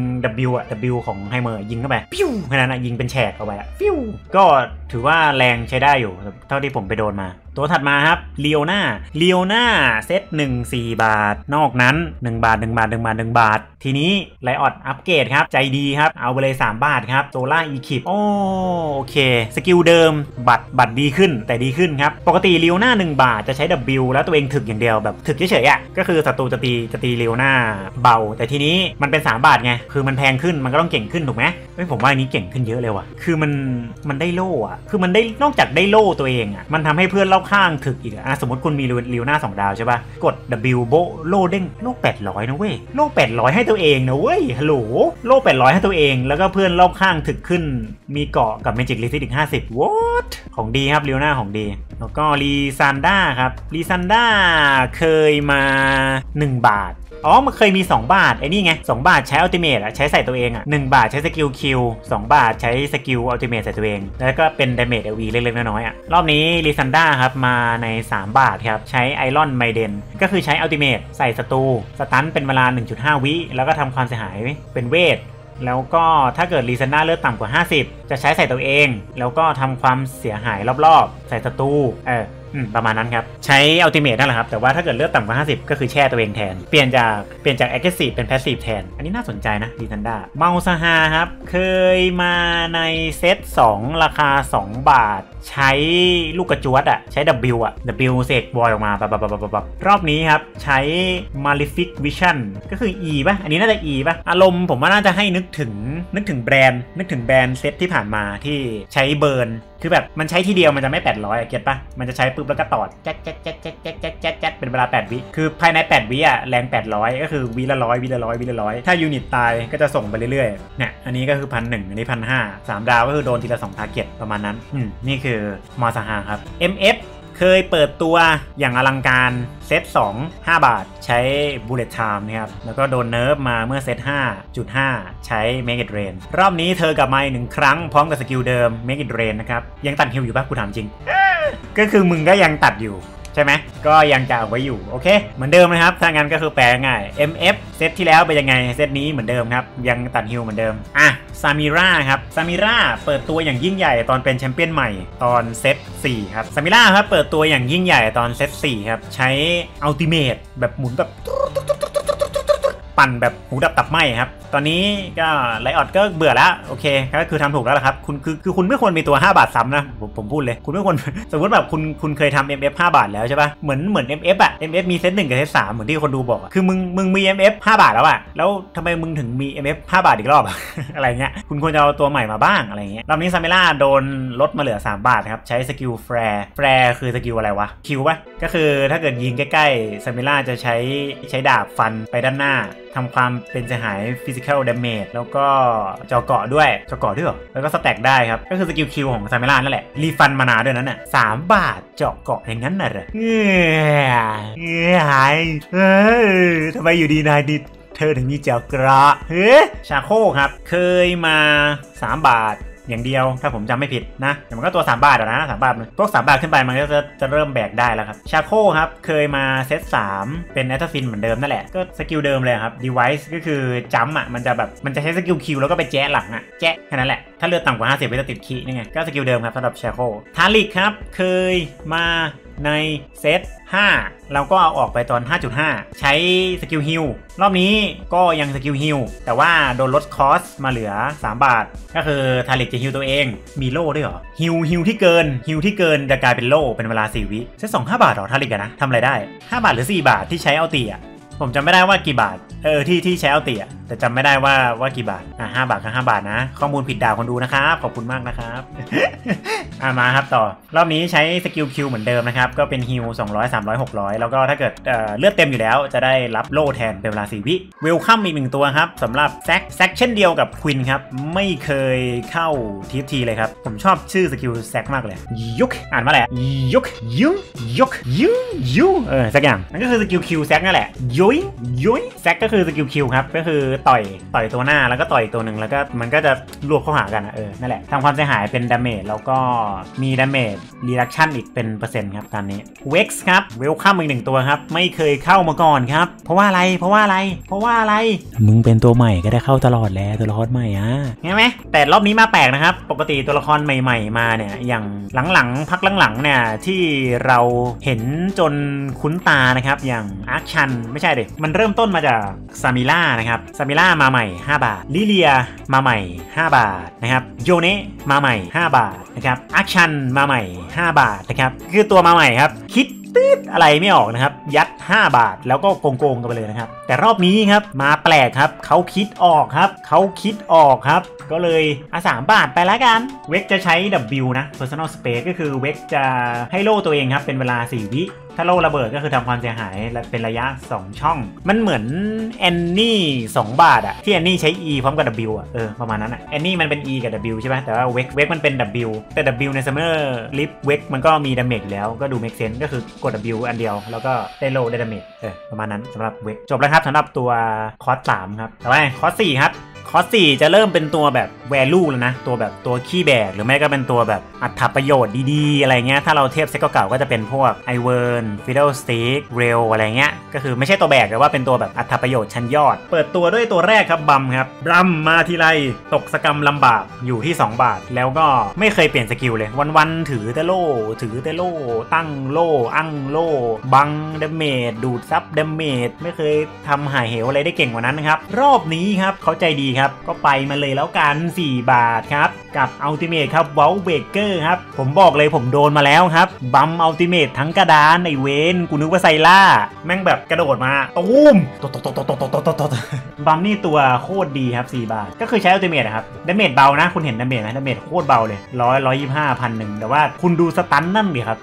S1: W ของไฮเมอร์ยิงเข้าไปปิ้วแค่นั้นยิงเป็นแฉกเข้าไปปิ้วก็ถือว่าแรงใช้ได้อยู่เท่าที่ผมไปโดนมาตัวถัดมาครับเลียวน่าเซต1 4 บาทนอกนั้น1 บาททีนี้ไลออดอัปเกรดครับใจดีครับเอาไปเลย3 บาทครับโซล่าอีคิปโอเคสกิลเดิมบัตรดีขึ้นแต่ดีขึ้นครับปกติเลียวน่า1 บาทจะใช้ W แล้วตัวเองถึกอย่างเดียวแบบถึกเฉยๆก็คือศัตรูจะตีเลียวน่าเบาแต่ทีนี้มันเป็น3 บาทไงคือมันแพงขึ้นมันก็ต้องเก่งขึ้นถูกไหมผมว่าอันนี้เก่งขึ้นเยอะเลยว่ะคือมันได้โล่คือมันได้นอกจากได้โล่ตัวเองมันทำให้เพื่อนเล่าข้างถึกอีกสมมติคุณมีเลียวน่า2 ดาวใช่ป่ะกด W โบโล่เด้งโล่800นะเว้ยโล่800ให้ตัวเองนะเว้ยฮัลโหลโล่800ให้ตัวเองแล้วก็เพื่อนรอบข้างถึกขึ้นมีเกาะกับเมจิกรีซิตอีก50 what ของดีครับเลียวน่าของดีแล้วก็ลีซันด้าครับลีซันด้าเคยมา1 บาทมันเคยมี2 บาทไอ้นี่ไง2 บาทใช้อัลติเมทใช้ใส่ตัวเอง1 บาทใช้สกิลคิว2 บาทใช้สกิลอัลติเมทใส่ตัวเองแล้วก็เป็นดาเมจ LV เล็กๆน้อยๆรอบนี้ลิซันด้าครับมาใน3 บาทครับใช้ไอรอนไมเดนก็คือใช้อัลติเมทใส่ศัตรูสตันเป็นเวลา 1.5 วิแล้วก็ทำความเสียหายเป็นเวทแล้วก็ถ้าเกิดลิซันด้าเลือดต่ำกว่า50จะใช้ใส่ตัวเองแล้วก็ทำความเสียหายรอบๆใส่ศัตรูประมาณนั้นครับใช้อัลติเมทนั่นแหละครับแต่ว่าถ้าเกิดเลือดต่ำกว่า50ก็คือแช่ตัวเองแทนเปลี่ยนจากแอคทีฟเป็นแพสซีฟแทนอันนี้น่าสนใจนะลิซันด้าเมาซาฮาครับเคยมาในเซต2ราคา2 บาทใช้ลูกกระจวดใช้ W เสกบอยออกมาปับรอบนี้ครับใช้ Malefic Vision ก็คือ E ป่ะอันนี้น่าจะ E ป่ะอารมณ์ผมว่าน่าจะให้นึกถึงแบรนด์เซตที่ผ่านมาที่ใช้เบิร์นคือแบบมันใช้ทีเดียวมันจะไม่800เก็ตป่ะมันจะใช้ปืปุ๊บแล้วก็ตอดแจ๊ดแจ๊ดแจ๊ดแจ๊ดแจ๊ดแจ๊ดแจ๊ดแจ๊ดเป็นเวลา8 วิคือภายใน8 วิอ่ะแรง800ก็คือวิละ100วิละ100วิละ100ถ้ายูนิตตายก็จะส่งไปเรื่อยๆเนี่ยอันนี้ก็คือ1,100อันนี้1,500 3 ดาวก็คือโดนทีละ2 ทาร์เก็ตประมาณนั้นนี่คือมอสหาครับ MF เคยเปิดตัวอย่างอลังการเซต2 5 บาทใช้ Bullet Time นะครับแล้วก็โดนเนิร์ฟมาเมื่อเซต 5.5 ใช้ Make It Rain รอบนี้เธอกลับมาอีก1 ครั้งพร้อมกับสกิลเดิม Make It Rain นะครับยังตัดฮิลอยู่ปะกูถามจริง ก็คือมึงก็ยังตัดอยู่ใช่ไหมก็ยังจะเอาไว้อยู่โอเคเหมือนเดิมนะครับถ้างั้นก็คือแปลง่าย MF เซตที่แล้วเป็นยังไงเซตนี้เหมือนเดิมครับยังตัดฮิลเหมือนเดิมซามิร่าครับซามิร่าเปิดตัวอย่างยิ่งใหญ่ตอนเป็นแชมเปี้ยนใหม่ตอนเซต4ครับซามิร่าครับเปิดตัวอย่างยิ่งใหญ่ตอนเซต4ครับใช้อัลติเมทแบบหมุนแบบปั่นแบบหูดับตับไหมครับตอนนี้ก็ไลออดก็เบื่อแล้วโอเคก็คือทำถูกแล้วละครับคุณคือคุณไม่ควรมีตัว5 บาทซ้ำนะผมพูดเลยคุณไม่ควร สมมติแบบคุณเคยทำ MF 5 บาทแล้วใช่ปะเหมือน MF อ่ะ MF มีเซต1กับเซต3เหมือนที่คนดูบอกคือมึงมี MF 5 บาทแล้วอ่ะแล้วทำไมมึงถึงมี MF 5 บาทอีกรอบ อะไรเงี้ยคุณควรจะเอาตัวใหม่มาบ้างอะไรเงี้ยรอบนี้ซาเมล่าโดนลดมาเหลือ3 บาทครับใช้สกิลแฟร์คือสกิลอะไรวะคิวปะก็คือถ้าเกิดยิงใกล้ๆซาเมล่าจะใช้ดาบฟันไปด้านหน้าทำความเป็นเสียหาย physical damage แล้วก็เจาะเกาะด้วยเหรอแล้วก็สแต็กได้ครับก็คือสกิลคิวของซาเมล่านั่นแหละรีฟันมานาด้วยนั้นน่ะ3 บาทเจาะเกาะอย่างนั้นน่ะเหรอหายทำไมอยู่ดีนายดิเธอถึงมีเจาะเกราะชาโคครับเคยมา3 บาทอย่างเดียวถ้าผมจำไม่ผิดนะแต่มันก็ตัว3 บาทนะ3 บาทพวก3 บาทขึ้นไปมันก็จะเริ่มแบกได้แล้วครับชาโคครับเคยมาเซต3เป็นแอตทาฟินเหมือนเดิมนั่นแหละก็สกิลเดิมเลยครับ device ก็คือจัมป์อ่ะมันจะใช้สกิลคิวแล้วก็ไปแจ๊ะหลังอ่ะแจ๊ะแค่นั้นแหละถ้าเลือดต่ำกว่า50ไปจะติดคีนี่ไงก็สกิลเดิมครับสำหรับชาโคทาริกครับเคยมาในเซต5เราก็เอาออกไปตอน 5.5 ใช้สกิลฮิลรอบนี้ก็ยังสกิลฮิลแต่ว่าโดนลดคอสมาเหลือ3 บาทก็คือทาริกจะฮิลตัวเองมีโล่ด้วยเหรอฮิลที่เกินจะกลายเป็นโล่เป็นเวลา4 วิเซต2 5 บาทหรอทาริกอะนะทำอะไรได้5 บาทหรือ4 บาทที่ใช้เอาตีอะผมจำไม่ได้ว่ากี่บาทที่ใช้เอาตีอะแต่จำไม่ได้ว่ากี่บาท5 บาทกับ5 บาทนะข้อมูลผิดด่าคนดูนะครับขอบคุณมากนะครับ มาครับต่อรอบนี้ใช้สกิลคิวเหมือนเดิมนะครับก็เป็นฮิล200 300 600แล้วก็ถ้าเกิดเลือดเต็มอยู่แล้วจะได้รับโล่แทนเป็นเวลา4 วิเวลคัมอีก1 ตัวครับสำหรับแซกเช่นเดียวกับควินครับไม่เคยเข้าทีเลยครับผมชอบชื่อสกิลแซกมากเลยยุกอ่านว่าอะไรยุกยุสักอย่างนั่นก็คือสกิลคิวแซกนั่นแหละยุยแซกก็คือสกิลคิวครับก็คือต่อยตัวหน้าแล้วก็ต่อยตัวหนึ่งแล้วก็มันก็จะรวบเข้าหากันนั่นแหละทำความเสียหายเป็นดาเมจแล้วก็มีดาเมจรีดักชั่นอีกเป็นเปอร์เซ็นต์ครับตอนนี้เว็กซ์ครับเวลคัมอีก1 ตัวครับไม่เคยเข้ามาก่อนครับเพราะว่าอะไรมึงเป็นตัวใหม่ก็ได้เข้าตลอดแล้วตัวละครใหม่ใช่ไหมแต่รอบนี้มาแปลกนะครับปกติตัวละครใหม่ๆมาเนี่ยอย่างหลังๆพักหลังๆเนี่ยที่เราเห็นจนคุ้นตานะครับอย่างอาร์ชันไม่ใช่ดิมันเริ่มต้นมาจากซามิล่านะครับซามิล่ามาใหม่5 บาทลิเลียมาใหม่5 บาทนะครับโยเนะมาใหม่5 บาทนะครับอาร์ชันมาใหม่5 บาทนะครับคือตัวมาใหม่ครับคิดตืดอะไรไม่ออกนะครับยัด5 บาทแล้วก็โกงกันไปเลยนะครับแต่รอบนี้ครับมาแปลกครับเขาคิดออกครับก็เลย3 บาทไปแล้วกันเวกจะใช้ W นะ Personal Space ก็คือเวกจะให้โล่ตัวเองครับเป็นเวลา4 วิถ้าโล่ระเบิดก็คือทำความเสียหายเป็นระยะ2 ช่องมันเหมือนแอนนี่2 บาทอะที่แอนนี่ใช้ E พร้อมกับ W อะประมาณนั้นอะแอนนี่มันเป็น E กับ W ใช่ไหมแต่ว่าเวกมันเป็น W แต่ W ใน Summer Rift เวกมันก็มีดาเมจอยู่แล้วก็ดู make sense ก็คือกด W อันเดียวแล้วก็ได้โล่ได้ดาเมจประมาณนั้นสำหรับเวกจบแล้วครับสำหรับตัวคอร์ส3ครับต่อไปคอร์ส4ครับคอร์ส4จะเริ่มเป็นตัวแบบ value แล้วนะตัวแบบตัวขี้แบกหรือไม่ก็เป็นตัวแบบอัตประโยชน์ดีๆอะไรเงี้ยถ้าเราเทียบเซ็ตเก่าๆก็จะเป็นพวกไอเวิร์นฟิดเดิลสติ๊กเรลอะไรเงี้ยก็คือไม่ใช่ตัวแบกแต่ว่าเป็นตัวแบบอัตประโยชน์ชั้นยอดเปิดตัวด้วยตัวแรกครับบัมครับบัมมาทีไรตกสกรรมลำบากอยู่ที่2 บาทแล้วก็ไม่เคยเปลี่ยนสกิลเลยวันๆถือแต่โล่ตั้งโล่อั้งโล่บังดาเมจดูดซับดาเมจไม่เคยทำหายเหวอะไรได้เก่งกว่านั้นนะครับรอบนี้ครับเขาใจดีครับครับก็ไปมาเลยแล้วกัน4 บาทครับกับอัลติเมทครับวอลเบเกอร์ครับผมบอกเลยผมโดนมาแล้วครับบัมอัลติเมททั้งกระดานในเวนกูนึกว่าไซล่าแม่งแบบกระโดดมาตูมบัมนี่ตัวโคตรดีครับ4 บาทก็คือใช้อัลติเมทครับดาเมจเบานะคุณเห็นดาเมจไหมดาเมจโคตรเบาเลย125,000แต่ว่าคุณดูสตันนั่นดิครับ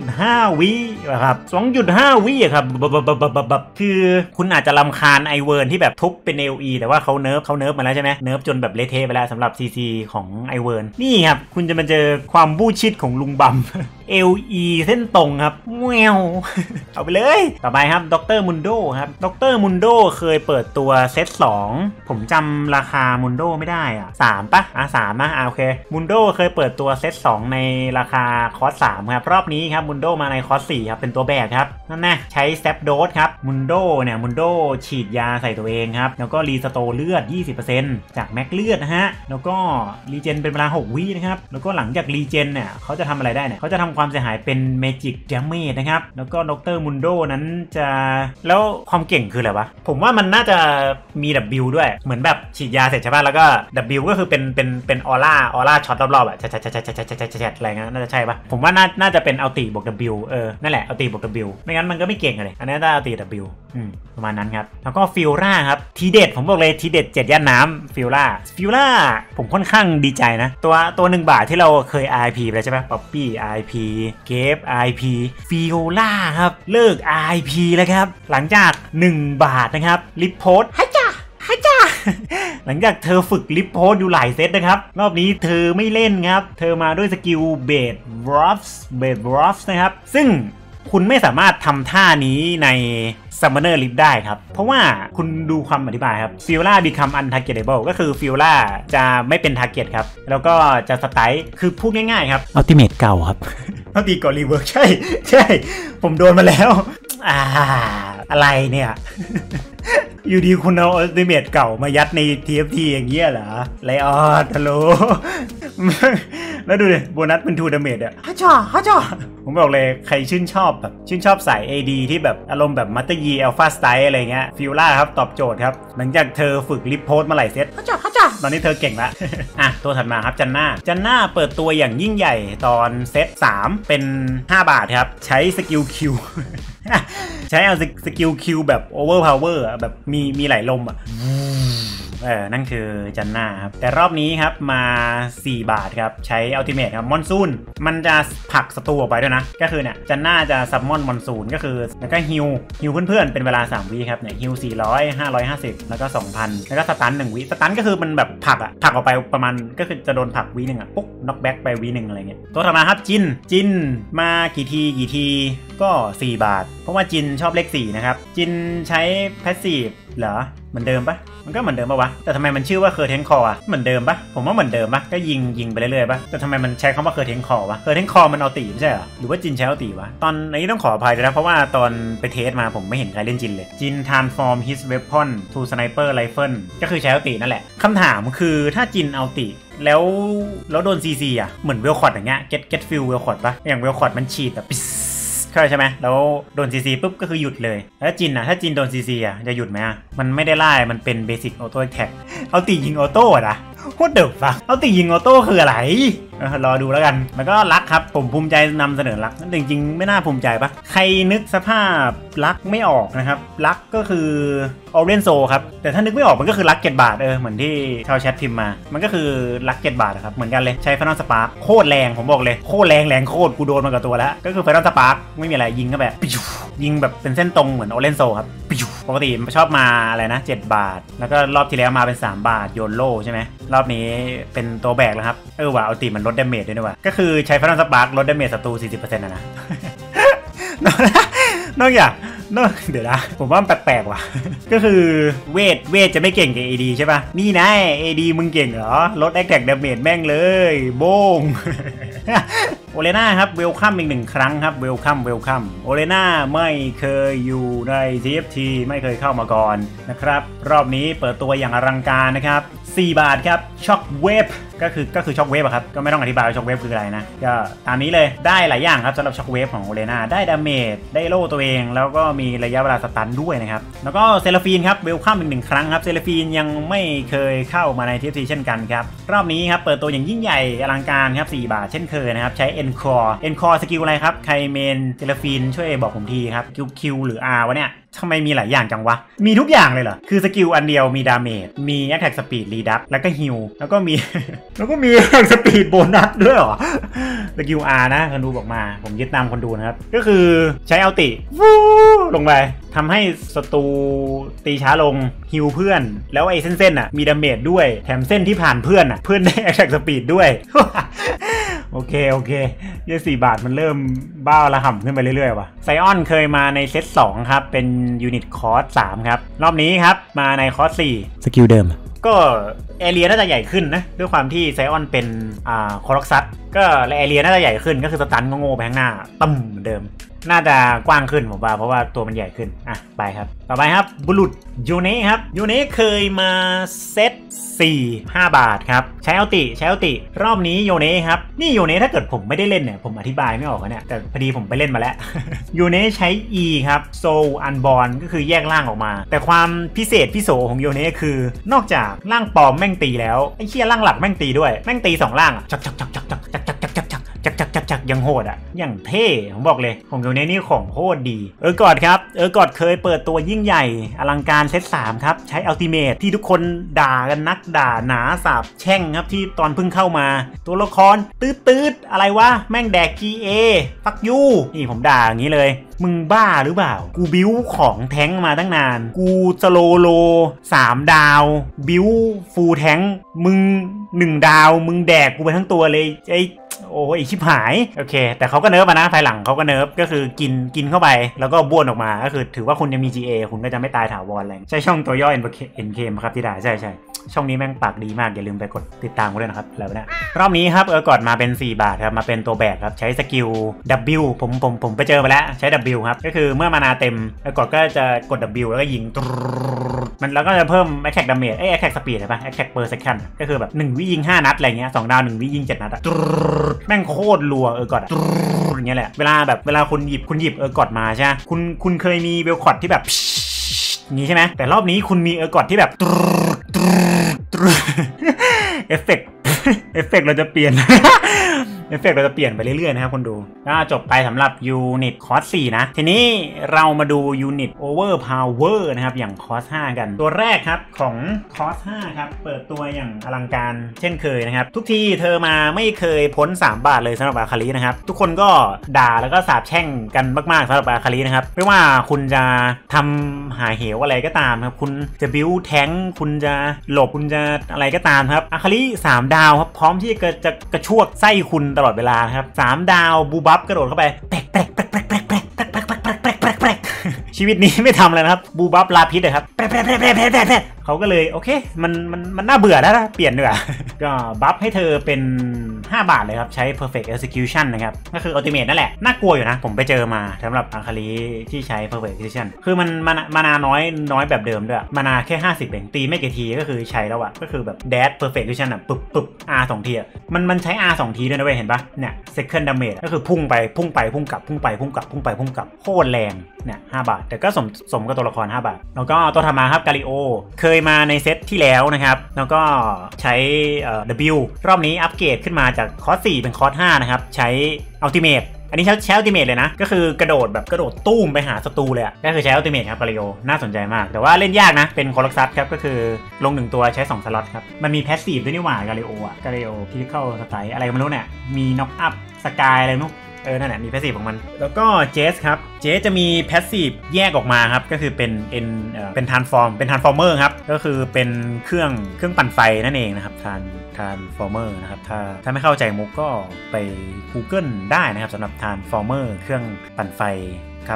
S1: 2.5 วิครับ 2.5 วิครับคือคุณอาจจะรำคาญไอเวิร์นที่แบบทุบเป็น LE แต่ว่าเขาเนิร์ฟมาแล้วใช่ไหมเนิร์ฟจนแบบเละเทะไปแล้วสำหรับ CC ของไอเวิร์นนี่ครับคุณจะมาเจอความบู้ชิดของลุงบัม LE เส้นตรงครับแมว เอาไปเลยต่อไปครับดรมุนโดครับดรมุนโดเคยเปิดตัวเซต2ผมจำราคามุนโดไม่ได้อ่ะ3ปะ3นะโอเคมุนโดเคยเปิดตัวเซต2ในราคาคอส3ครับรอบนี้ครับมุนโดมาในคอส4ครับเป็นตัวแบกครับนั่นนะใช้แซปโดสครับมุนโดเนี่ยมุนโดฉีดยาใส่ตัวเองครับแล้วก็รีสโตเลือด 20% จากแม็กเลือดนะฮะแล้วก็รีเจนเป็นเวลา6 วินะครับแล้วก็หลังจากรีเจนเนี่ยเขาจะทำอะไรได้เนี่ยเขาจะทำความเสียหายเป็นเมจิกดาเมจนะครับแล้วก็ดรมุนโดนั้นจะแล้วความเก่งคืออะไรวะผมว่ามันน่าจะมี W ด้วยเหมือนแบบฉีดยาเสร็จใช่ป่ะแล้วก็ W ก็คือเป็นออร่าช็อตรอบๆอ่ะแชะอะไรเงี้ยน่าจะใช่ป่ะผมว่าน่าจะเป็นอัลติบวก W นั่นแหละอัลติบวก W ไม่งั้นมันก็ไม่เก่งเลยอันนี้ได้อัลติ W ประมาณนั้นครับแล้วก็ฟิลล่าครับทีเด็ดผมบอกเลยทีเด็ด7 ย่านน้ำฟิลล่าผมค่อนข้างดีใจนะตัว1 บาทที่เราเคย RIP ไปแล้วใช่ป่ะป๊อปปี้ RIP เกฟ RIP ฟิลล่าครับเลิก RIP แล้วครับหลังจาก1 บาทนะครับลิปโพสฮัจจ้าหลังจากเธอฝึกลิปโพสอยู่หลายเซตนะครับรอบนี้เธอไม่เล่นครับเธอมาด้วยสกิลเบดวอฟส์นะครับซึ่งคุณไม่สามารถทำท่านี้ใน Summoner Lift ได้ครับเพราะว่าคุณดูความอธิบายครับฟิลล่า become untargetable ก็คือฟิลล่าจะไม่เป็น target ครับแล้วก็จะสไตล์คือพูดง่ายๆครับ Ultimate เก่าครับเอาตีก่อนรีเวิร์กใช่ผมโดนมาแล้วอะไรเนี่ยอยู่ดีคุณเอาอัลติเมทเก่ามายัดใน TFT อย่างเงี้ยเหรอไลออนฮัลโหลแล้วดูดิโบนัสเป็น2 ดาเมจอ่ะฮัจจ่อผมบอกเลยใครชื่นชอบสาย AD ที่แบบอารมณ์แบบมัตเตอร์ยีอัลฟาสไตล์อะไรเงี้ยฟิลล่าครับตอบโจทย์ครับหลังจากเธอฝึกลิปโพสมาหลายเซตฮัจจ่อตอนนี้เธอเก่งละตัวถัดมาครับจันน่าเปิดตัวอย่างยิ่งใหญ่ตอนเซต3เป็น5 บาทครับใช้สกิลคิวใช้เอาสกิลคิวแบบโอเวอร์พาวเวอร์แบบมีไหลลมอ่ะนั่นคือจันน่าครับแต่รอบนี้ครับมา4 บาทครับใช้อัลติเมทครับมอนซูนมันจะผลักศัตรูออกไปด้วยนะก็คือเนี่ยจันน่าจะซัมมอนมอนซูนก็คือแล้วก็ฮิวเพื่อนๆเป็นเวลา3 วิครับเนี่ยฮิว400 550แล้วก็ 2,000แล้วก็สตัน1 วิสตันก็คือมันแบบผลักออกไปประมาณก็คือจะโดนผลักวินึงปุ๊บน็อกแบ็กไปวินึงอะไรเงี้ยตัวถัดมาครับจินมากี่ทีก็4 บาทเพราะว่าจินชอบเลข4นะครับจินใช้แพสซีฟเหรอเหมือนเดิมปะมันก็เหมือนเดิมปะวะแต่ทำไมมันชื่อว่าเคอร์เทนคอร์เหมือนเดิมปะผมว่าเหมือนเดิมปะก็ยิงไปเรื่อยๆปะแต่ทำไมมันใช้คำว่าเคอร์เทนคอร์วะเคอร์เทนคอร์มันเอาตีไม่ใช่เหรอหรือว่าจินใช้เอาตีวะตอนนี้ต้องขออภัยด้วยนะเพราะว่าตอนไปเทสมาผมไม่เห็นใครเล่นจินเลยจิน transform his weapon to sniper rifle ก็คือใช้เอาตีนั่นแหละคำถามคือถ้าจินเอาตีแล้วโดน CC อ่ะเหมือนเวลคอร์ดอย่างเงี้ย get feel เวลคอร์ดปะอย่างเวลคอร์ดมันฉีดแบบใช่ไหมแล้วโดน CC ปุ๊บก็คือหยุดเลยแล้วจินนะถ้าจินโดน CC อ่ะจะหยุดไหมมันไม่ได้ไล่มันเป็นเบสิกออโต้แท็กเอาตียิงออโต้นะโคตรเดือดฟังเอาตียิงออโต้คืออะไรรอดูแล้วกันแล้วก็รักครับผมภูมิใจนำเสนอรักจริงๆไม่น่าภูมิใจปะใครนึกสภาพรักไม่ออกนะครับรักก็คือออเรนโซครับแต่ถ้านึกไม่ออกมันก็คือรัก7 บาทเหมือนที่ชาวแชทพิมพ์มามันก็คือรัก7 บาทครับเหมือนกันเลยใช้ไฟนอลสปาร์คโคตรแรงผมบอกเลยโคตรแรงโคตรกูโดนมากับตัวแล้วก็คือไฟนอลสปาร์คไม่มีอะไรยิงก็แบบยิงแบบเป็นเส้นตรงเหมือนออเรนโซครับปกติชอบมาอะไรนะ7 บาทแล้วก็รอบที่แล้วมาเป็น3 บาทโยนโล่ใช่ไหมรอบนี้เป็นตัวแบกแล้วครับว่ะเอาตีมันลดดาเมจด้วยว่ะก็คือใช้ไฟนอลสปาร์คลดดาเมจศัตรู 40% นะ นอกจากเดี๋ยวนะผมว่ามันแปลกๆว่ะก็คือเวทจะไม่เก่งกับ AD ใช่ป่ะนี่นะ AD มึงเก่งเหรอลด Attack Damage แม่งเลยโบ้ง โอเลน่าครับเวลคัมอีก1 ครั้งครับเวลคัมโอเลน่าไม่เคยอยู่ใน TFT ไม่เคยเข้ามาก่อนนะครับรอบนี้เปิดตัวอย่างอลังการนะครับ 4 บาทครับช็อคเวฟก็คือช็อคเวฟครับก็ไม่ต้องอธิบายว่าช็อคเวฟคืออะไรนะก็ตามนี้เลยได้หลายอย่างครับสำหรับช็อคเวฟของโอเลนาได้ดาเมจได้โล่ตัวเองแล้วก็มีระยะเวลาสตันด้วยนะครับแล้วก็เซราฟีนครับเวลคัมอีก1 ครั้งครับเซราฟีนยังไม่เคยเข้ามาใน TFT เช่นกันครับรอบนี้ครับเปิดตัวอย่างยิ่งใหญ่อลังการครับ4 บาทเช่นเคยนะครับใช้ Encore สกิลอะไรครับใครเมนเซราฟีนช่วยบอกผมทีครับQ หรือ R วะเนี่ยทำไมมีหลายอย่างจังวะมีทุกอย่างเลยเหรอคือสกิลอันเดียวมีดาเมจมี Attack Speed Reduct แล้วก็ฮิลแล้วก็มี Attack Speed โบนัสด้วยเหรอสกิล R นะคนดูบอกมาผมยึดตามคนดูนะครับก็คือใช้อัลติวู้ลงไปทำให้ศัตรูตีช้าลงฮิลเพื่อนแล้วไอ้เส้นๆอ่ะมีดาเมจด้วยแถมเส้นที่ผ่านเพื่อนอ่ะเพื่อนได้ Attack Speed ด้วย โอเค4 บาทมันเริ่มบ้าระห่ำขึ้นไปเรื่อยๆว่ะไซออนเคยมาในเซต2ครับเป็นยูนิตคอร์ส3ครับรอบนี้ครับมาในคอร์ส4สกิลเดิมก็แอเรียน่าจะใหญ่ขึ้นนะด้วยความที่ไซออนเป็นคอร์ซัสก็แอเรียน่าจะใหญ่ขึ้นก็คือสตันก็โง่ไปข้างหน้าตึ้มเหมือนเดิมน่าจะกว้างขึ้นผมว่าเพราะว่าตัวมันใหญ่ขึ้นอ่ะไปครับต่อไปครับบุรุษยูเน่ครับยูเน่เคยมาเซต5 บาทครับใช้อัลติรอบนี้โยเน่ครับนี่โยเน่ถ้าเกิดผมไม่ได้เล่นเนี่ยผมอธิบายไม่ออกเนี่ยแต่พอดีผมไปเล่นมาแล้ว โยเน่ใช้ E ครับ Soul Unborn ก็คือแยกร่างออกมาแต่ความพิเศษพิโสของโยเน่คือนอกจากร่างปลอมแม่งตีแล้วไอ้เชี่ยร่างหลักแม่งตีด้วยแม่งตี2 ร่างจักยังโหดอ่ะอย่างเท่ผมบอกเลยของโยเน่นี่ของโคตรดีกอดครับกอดเคยเปิดตัวยิ่งใหญ่อลังการเซต3ครับใช้อัลติเมทที่ทุกคนด่ากันนักด่าหนาสาบแช่งครับที่ตอนเพิ่งเข้ามาตัวละครตืดอะไรวะแม่งแดก GA ฟักยูนี่ผมด่าอย่างนี้เลยมึงบ้าหรือเปล่ากูบิ้วของแท้งมาตั้งนานกูสโล3 ดาวบิ้วฟูลแท้งมึง1 ดาวมึงแดกกูไปทั้งตัวเลยโอ้ยชิบหายโอเคแต่เขาก็เนิร์ฟมานะภายหลังเขาก็เนิร์ฟก็คือกินเข้าไปแล้วก็บ้วนออกมาก็คือถือว่าคุณยังมี GA คุณก็จะไม่ตายถาวรอะไรใช่ช่องตัวย่อ NK มาครับที่ด่าใช่ช่องนี้แม่งปากดีมากอย่าลืมไปกดติดตามกันด้วยนะครับแล้วนะรอบนี้ครับกดมาเป็น4 บาทครับมาเป็นตัวแบกครับใช้สกิล W ผมไปเจอมาแล้วใช้ W ครับก็คือเมื่อมานาเต็มกดก็จะกด W แล้วก็ยิงมันแล้วก็จะเพิ่ม Attack Damage Attack Speed ใช่ปะ Attack per second ก็คือแบบ1 วิยิง5 นัดอะไรเงี้ย2 ดาว1 วิยิง7 นัดอะแม่งโคตรรัวกดอะอย่างเงี้ยแหละเวลาคุณหยิบกดมาใช่ไหมคุณเคยมีเวลคอร์ดที่แบบนี้ใช่ไหมแต่รอบนี้คุณมีกดที่แบบเอฟเฟกต์เราจะเปลี่ยน เราจะเปลี่ยนไปเรื่อยๆนะครับคนดูก็จบไปสำหรับยูนิตคอร์ส4นะทีนี้เรามาดูยูนิตโอเวอร์พาวเวอร์นะครับอย่างคอร์ส5กันตัวแรกครับของคอร์ส5ครับเปิดตัวอย่างอลังการเช่นเคยนะครับทุกทีเธอมาไม่เคยพ้น3 บาทเลยสำหรับอาคารินะครับทุกคนก็ด่าแล้วก็สาบแช่งกันมากๆสำหรับอาคารินะครับไม่ว่าคุณจะทำหาเหวอะไรก็ตามครับคุณจะบิ้วแท้งคุณจะหลบคุณจะอะไรก็ตามครับอาคาริ3 ดาวครับพร้อมที่จะกระชวกไส้คุณตลอดเวลาครับ3 ดาวบูบัฟกระโดดเข้าไปแปลกชีวิตนี้ไม่ทำเลยนะครับบูบัฟลาพิษเลยครับเขาก็เลยโอเคมันน่าเบื่อแล้วนะเปลี่ยนดีกว่าก็บัฟให้เธอเป็น5 บาทเลยครับใช้ perfect execution นะครับก็คือ ultimate นั่นแหละน่ากลัวอยู่นะผมไปเจอมาสำหรับอาคาริที่ใช้ perfect execution คือมันมานาน้อยแบบเดิมด้วยมานาแค่50เองตีไม่กี่ทีก็คือใช้แล้วอะก็คือแบบ dash perfect execution อะปึ๊บ R 2 ทีอะมันใช้ R 2 ทีด้วยนะเว้ยเห็นปะเนี่ย second damage ก็คือพุ่งกลับโคตรแรงเนี่ย5 บาทแต่ก็สมกับตัวละคร5 บาทแล้วก็ตัวธรรมาครับกาลิโอเคยมาในเซตที่แล้วนะครับแล้วก็ใช้W รอบนี้อัปเกรดขึ้นมาจากคอร์ส4เป็นคอร์ส5นะครับใช้อัลติเมทอันนี้ใช้อัลติเมทเลยนะก็คือกระโดดตุ้มไปหาศัตรูเลยอะก็คือใช้อัลติเมทครับกาลิโอน่าสนใจมากแต่ว่าเล่นยากนะเป็นคอร์ซัสครับก็คือลง1 ตัวใช้2 สล็อตครับมันมีแพสซีฟด้วยนี่หว่ากาลิโออะกาลิโอที่เข้าสไตล์อะไรไม่รู้เนี่ยมีน็อกอัพสกายอะไรไม่รู้นั่นแหละมีแพสซีฟของมันแล้วก็เจสครับเจสจะมีแพสซีฟแยกออกมาครับก็คือเป็นทรานส์ฟอร์เมอร์ครับก็คือเป็นเครื่องปั่นไฟนั่นเองนะครับทรานส์ฟอร์เมอร์นะครับถ้าไม่เข้าใจมุกก็ไป Google ได้นะครับสำหรับทรานส์ฟอร์เมอร์เครื่องปั่นไฟครับ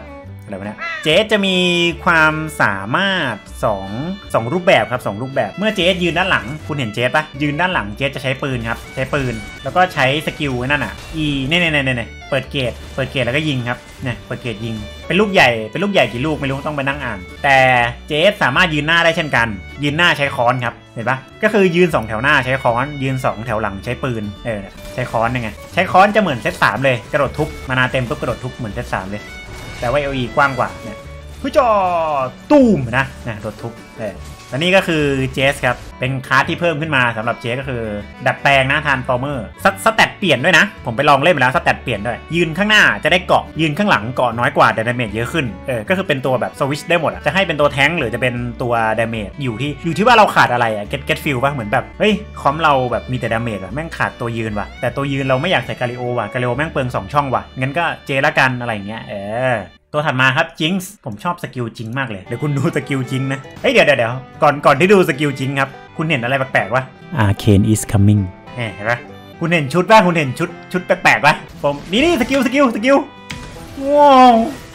S1: อะไรวะเนี่ยเจสจะมีความสามารถ2รูปแบบครับ2รูปแบบเมื่อเจสยืนด้านหลังคุณเห็นเจสปะยืนด้านหลังเจสจะใช้ปืนครับใช้ปืนแล้วก็ใช้สกิลนั่นอ่ะเนี่ยเปิดเกตแล้วก็ยิงครับเนี่ยเปิดเกตยิงเป็นลูกใหญ่กี่ลูกไม่รู้ต้องไปนั่งอ่านแต่เจสสามารถยืนหน้าได้เช่นกันยืนหน้าใช้ค้อนครับเห็นปะก็คือยืน2แถวหน้าใช้ค้อนยืน2แถวหลังใช้ปืนใช้ค้อนยังไงใช้ค้อนจะเหมือนเซต3เลยกระโดดทุบมานาเต็มปุ๊บกระโดดทุบเหมือนเซต3เลยแต่ว่า LE กว้างกว่าเนี่ยผู้จ่อตูมนะโดดทุบและนี่ก็คือเจสครับเป็นคลาสที่เพิ่มขึ้นมาสำหรับเจสก็คือดัดแปลงนะทานฟอร์เมอร์สแตทเปลี่ยนด้วยนะผมไปลองเล่นมาแล้วสแตทเปลี่ยนด้วยยืนข้างหน้าจะได้เกาะยืนข้างหลังเกาะน้อยกว่าแต่ดาเมจเยอะขึ้นก็คือเป็นตัวแบบสวิชได้หมดจะให้เป็นตัวแท้งหรือจะเป็นตัวดาเมจอยู่ที่ว่าเราขาดอะไรอะเก็ตฟิลป่ะเหมือนแบบเฮ้ยคอมเราแบบมีแต่ดาเมจอะแม่งขาดตัวยืนว่ะแต่ตัวยืนเราไม่อยากใส่กาลิโอว่ะกาลิโอแม่งเปลือง2ช่องว่ะงั้นก็เจละกันอะไรเงี้ยตัวถัดมาครับจิงส์ผมชอบสกิลจิงมากเลยเดี๋ยวคุณดูสกิลจิงนะเฮ้ยเดี๋ยวก่อนที่ดูสกิลจิงครับคุณเห็นอะไรแปลกๆวะ Arcane is coming เห็นปะคุณเห็นชุดป่ะคุณเห็นชุดแปลกๆป่ะผมนี่สกิลว้าว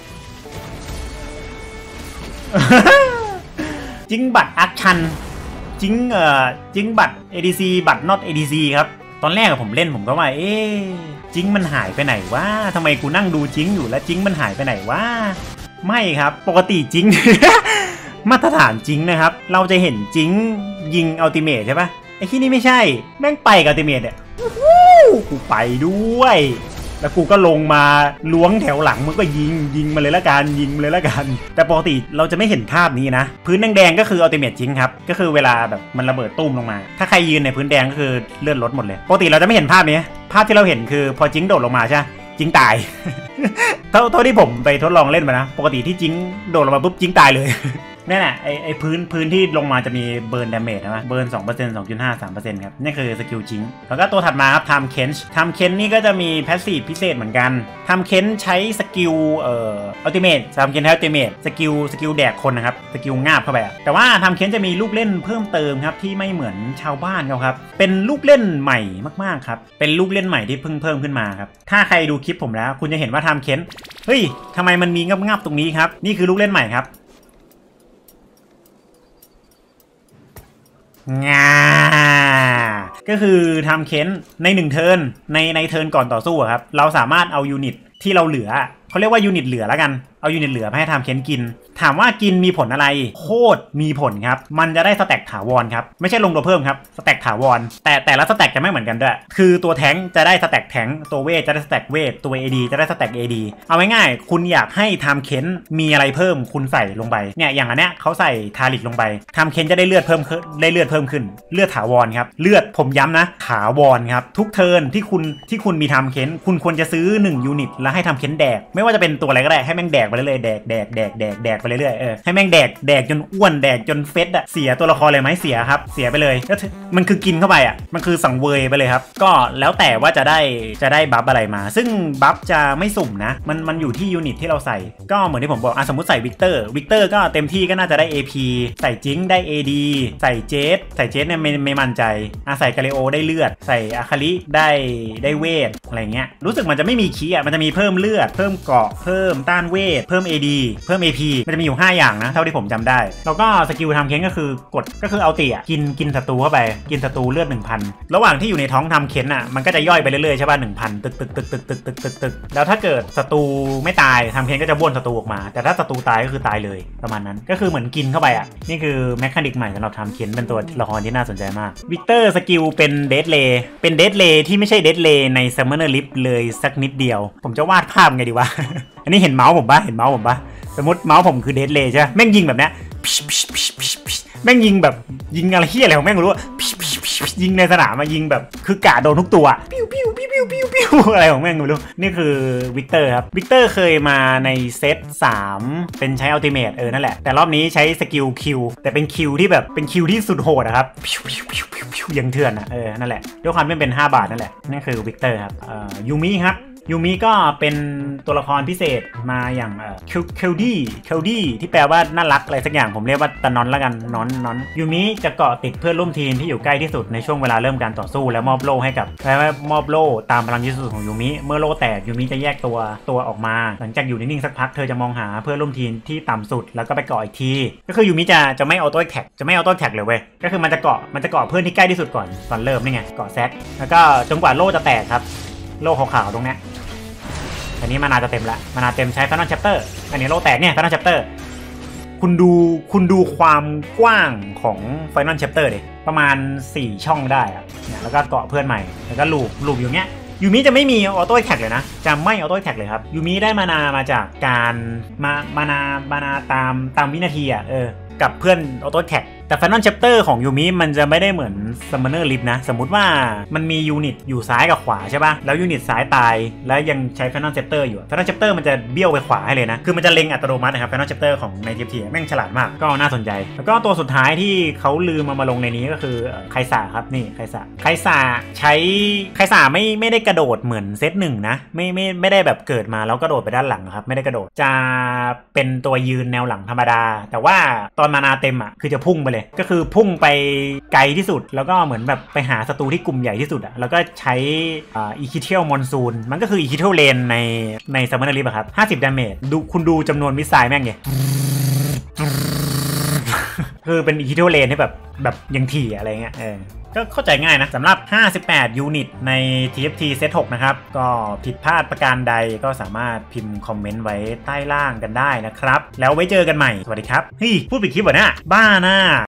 S1: จิงบัตรอัคชันจิงบัตร ADC บัตร not ADC ครับตอนแรกผมเล่นผมก็ว่าจิงมันหายไปไหนวะทำไมกูนั่งดูจิงอยู่แล้วจิงมันหายไปไหนวะไม่ครับปกติจิง มาตรฐานจิงนะครับเราจะเห็นจิงยิงอัลติเมทใช่ปะไอ้ที่นี่ไม่ใช่แม่งไปกับอัลติเมทเนี่ยกูไปด้วยแล้วกูก็ลงมาล้วงแถวหลังมึงก็ยิงมาเลยละกันแต่ปกติเราจะไม่เห็นภาพนี้นะพื้นแดงๆก็คืออัลติเมทจิงครับก็คือเวลาแบบมันระเบิดตุ้มลงมาถ้าใครยืนในพื้นแดงก็คือเลื่อนรถหมดเลยปกติเราจะไม่เห็นภาพนี้ภาพที่เราเห็นคือพอจิงโดดลงมาใช่จิงตาย เท่าที่ผมไปทดลองเล่นมานะปกติที่จิงโดดลงมาปุ๊บจิงตายเลย นั่นแหละไอพื้นที่ลงมาจะมีเบิร์นดาเมจนะเบิร์น 2% 2.5 3% ครับนี่คือสกิลจิงแล้วก็ตัวถัดมาครับไทม์เคนนี่ก็จะมีแพสซีฟพิเศษเหมือนกันไทม์เคนใช้สกิลอัลติเมทไทม์เคนใช้อัลติเมทสกิลแดกคนนะครับสกิลงาบเข้าไปแต่ว่าไทม์เคนจะมีลูกเล่นเพิ่มเติมครับที่ไม่เหมือนชาวบ้านเขาครับเป็นลูกเล่นใหม่มากๆครับเป็นลูกเล่นใหม่ที่เพิ่งเพิ่มขึ้นมาครับถ้าใครดูคลิปผมแล้วคุณจะเห็นว่าไทม์เคนเฮ้ยทำไมมันมีงับตรงนี้ครับนี่คือลูกเล่นใหม่ครับก็คือทำเค้นใน1เทิร์นในเทิร์นก่อนต่อสู้ครับเราสามารถเอายูนิตที่เราเหลือเขาเรียกว่ายูนิตเหลือแล้วกันเอายูนิตเหลือให้ทำเค้นกินถามว่ากินมีผลอะไรโคตรมีผลครับมันจะได้สแต็กถาวรครับไม่ใช่ลงตัวเพิ่มครับสแต็กถาวรแต่ละสแต็กจะไม่เหมือนกันด้วยคือตัวแทงจะได้สแต็กแทงตัวเวทจะได้สแต็กเวทตัว AD จะได้สแต็ก AD เอาง่ายๆคุณอยากให้ทำเค้นมีอะไรเพิ่มคุณใส่ลงไปเนี่ยอย่างอันเนี้ยเขาใส่ทาริกลงไปทำเค้นจะได้เลือดเพิ่มขึ้นเลือดถาวรครับเลือดผมย้ำนะถาวรครับทุกเทิร์นที่คุณมีทำเค้นคุณควรจะซื้อ1ยูนิตแล้วให้ทำเค้นแดกไม่ว่าจะเป็นตัวอะไรก็ได้ให้แม่งแดกไปเรื่อยๆแดกไปเรื่อยๆให้แม่งแดกจนอ้วนแดกจนเฟสอะเสียตัวละครเลยไหมเสียครับเสียไปเลยแล้วมันคือกินเข้าไปอะมันคือสังเวยไปเลยครับก็แล้วแต่ว่าจะได้บัฟอะไรมาซึ่งบัฟจะไม่สุ่มนะมันอยู่ที่ยูนิตที่เราใส่ก็เหมือนที่ผมบอกสมมติใส่วิกเตอร์ก็เต็มที่ก็น่าจะได้ AP ใส่จิงได้ AD ใส่เจสเนี่ยไม่มั่นใจใส่กาลิโอได้เลือดใส่อาคาริได้เวทอะไรเงี้ยรู้สึกมันจะไม่มีคีย์มันจะมีเพิ่มเลือดเพิ่มเกาะเพิ่มต้านเวทเพิ่ม AD เพิ่ม AP มันจะมีอยู่5อย่างนะเท่าที่ผมจำได้แล้วก็สกิลทำเค้นก็คือกดก็คือเอาตีกินศัตรูเข้าไปกินศัตรูเลือด 1,000 ระหว่างที่อยู่ในท้องทำเค้นมันก็จะย่อยไปเรื่อยๆใช่ป่ะ 1,000 ตึกแล้วถ้าเกิดศัตรูไม่ตายทำเค้นก็จะบ้วนศัตรูออกมาแต่ถ้าศัตรูตายก็คือตายเลยประมาณนั้นก็คือเหมือนกินเข้าไปนี่คือแมคานิกใหม่สำหรับทำเค้นเป็นตัวละครที่น่าสนใจมากวิกเตอร์สกิลเป็นเดดเลย์ที่ไม่ใช่เดดเลย์ในซัมเมอร์ลิฟเลยสักนิดเดียวผมจะวาดภาพไงดีวะ อันนี้เห็นเมาส์ผมปะสมมติเมาส์ผมคือเดดเลย์ใช่ไหมแม่งยิงแบบเนี้ยแม่งยิงแบบยิงอะไรเฮี้ยอะไรของแม่งรู้ว่ายิงในสนามมายิงแบบคือกะโดนทุกตัวปิ้วอะไรของแม่งไม่รู้นี่คือวิกเตอร์ครับวิกเตอร์เคยมาในเซต3เป็นใช้อัลติเมทนั่นแหละแต่รอบนี้ใช้สกิลคิวแต่เป็นคิวที่แบบเป็นคิวที่สุดโหดนะครับยังเถื่อนนั่นแหละด้วยความเป็น5 บาทนั่นแหละนั่นคือวิกเตอร์ครับยูมิครับยูมิก็เป็นตัวละครพิเศษมาอย่างเคลดี้ที่แปลว่าน่ารักอะไรสักอย่างผมเรียกว่าตะนอนละกันนอนยูมิจะเกาะติดเพื่อนร่วมทีมที่อยู่ใกล้ที่สุดในช่วงเวลาเริ่มการต่อสู้และมอบโล่ให้กับมอบโล่ตามพลังยิสุดของยูมิเมื่อโล่แตกยูมิจะแยกตัวออกมาหลังจากอยู่นิ่งๆสักพักเธอจะมองหาเพื่อนร่วมทีมที่ต่ำสุดแล้วก็ไปเกาะอีกทีก็คือยูมิจะไม่ออโต้แท็กเลยเว้ยก็คือมันจะเกาะเพื่อนที่ใกล้ที่สุดก่อนเริ่มนี่ไงเกาะแซกแล้วก็จนกว่าโล่จะแตกครับโล่ขาวๆตรงเนี้ยอันนี้มานาจะเต็มละมานาเต็มใช้ Final Chapter อันนี้โล่แตกเนี่ย Final Chapter คุณดูความกว้างของ Final Chapter ดิประมาณ4ช่องได้อะเนี่ยแล้วก็เกาะเพื่อนใหม่แล้วก็ลูปอยู่เงี้ยยูมิจะไม่มีออโต้แท็กเลยนะจะไม่ออโต้แท็กเลยครับยูมิได้มานามาจากการมานาตามวินาทีอ่ะกับเพื่อนออโต้แท็กแต่ Final Chapter ของยูมิมันจะไม่ได้เหมือน Summoner Rift นะสมมุติว่ามันมียูนิตอยู่ซ้ายกับขวาใช่ป่ะแล้วยูนิตซ้ายตายแล้วยังใช้ Final Chapter อยู่ Final Chapter มันจะเบี้ยวไปขวาให้เลยนะคือมันจะเล็งอัตโนมัตินะครับ Final Chapter ของใน TFT แม่งฉลาดมากก็น่าสนใจแล้วก็ตัวสุดท้ายที่เขาลืมมาลงในนี้ก็คือไคซาครับนี่ไคซาใช้ไคซาไม่ได้กระโดดเหมือนเซตหนึ่งนะไม่ได้แบบเกิดมาแล้วกระโดดไปด้านหลังครับไม่ได้กระโดดจะเป็นตัวยืนแนวหลังธรรมดาแต่ว่าตอนมานาเต็มอ่ะคือจะพุ่งไปเลยก็คือพุ่งไปไกลที่สุดแล้วก็เหมือนแบบไปหาศัตรูที่กลุ่มใหญ่ที่สุดอ่ะแล้วก็ใช้อีคิเทียลมอนซูนมันก็คืออีคิเทียลเลนในซัมเมอร์ลิฟครับ50ดาเมจคุณดูจำนวนมิสไซล์แม่งไงคือเป็นอีคิเทียลเลนที่แบบยังถี่อะไรเงี้ยก็เข้าใจง่ายนะสำหรับ58ยูนิตใน TFT Set 6นะครับก็ผิดพลาดประการใดก็สามารถพิมพ์คอมเมนต์ไว้ใต้ล่างกันได้นะครับแล้วไว้เจอกันใหม่สวัสดีครับเฮ้ยพูดปิดคลิปเหรอเนี่ยบ้าน่ะ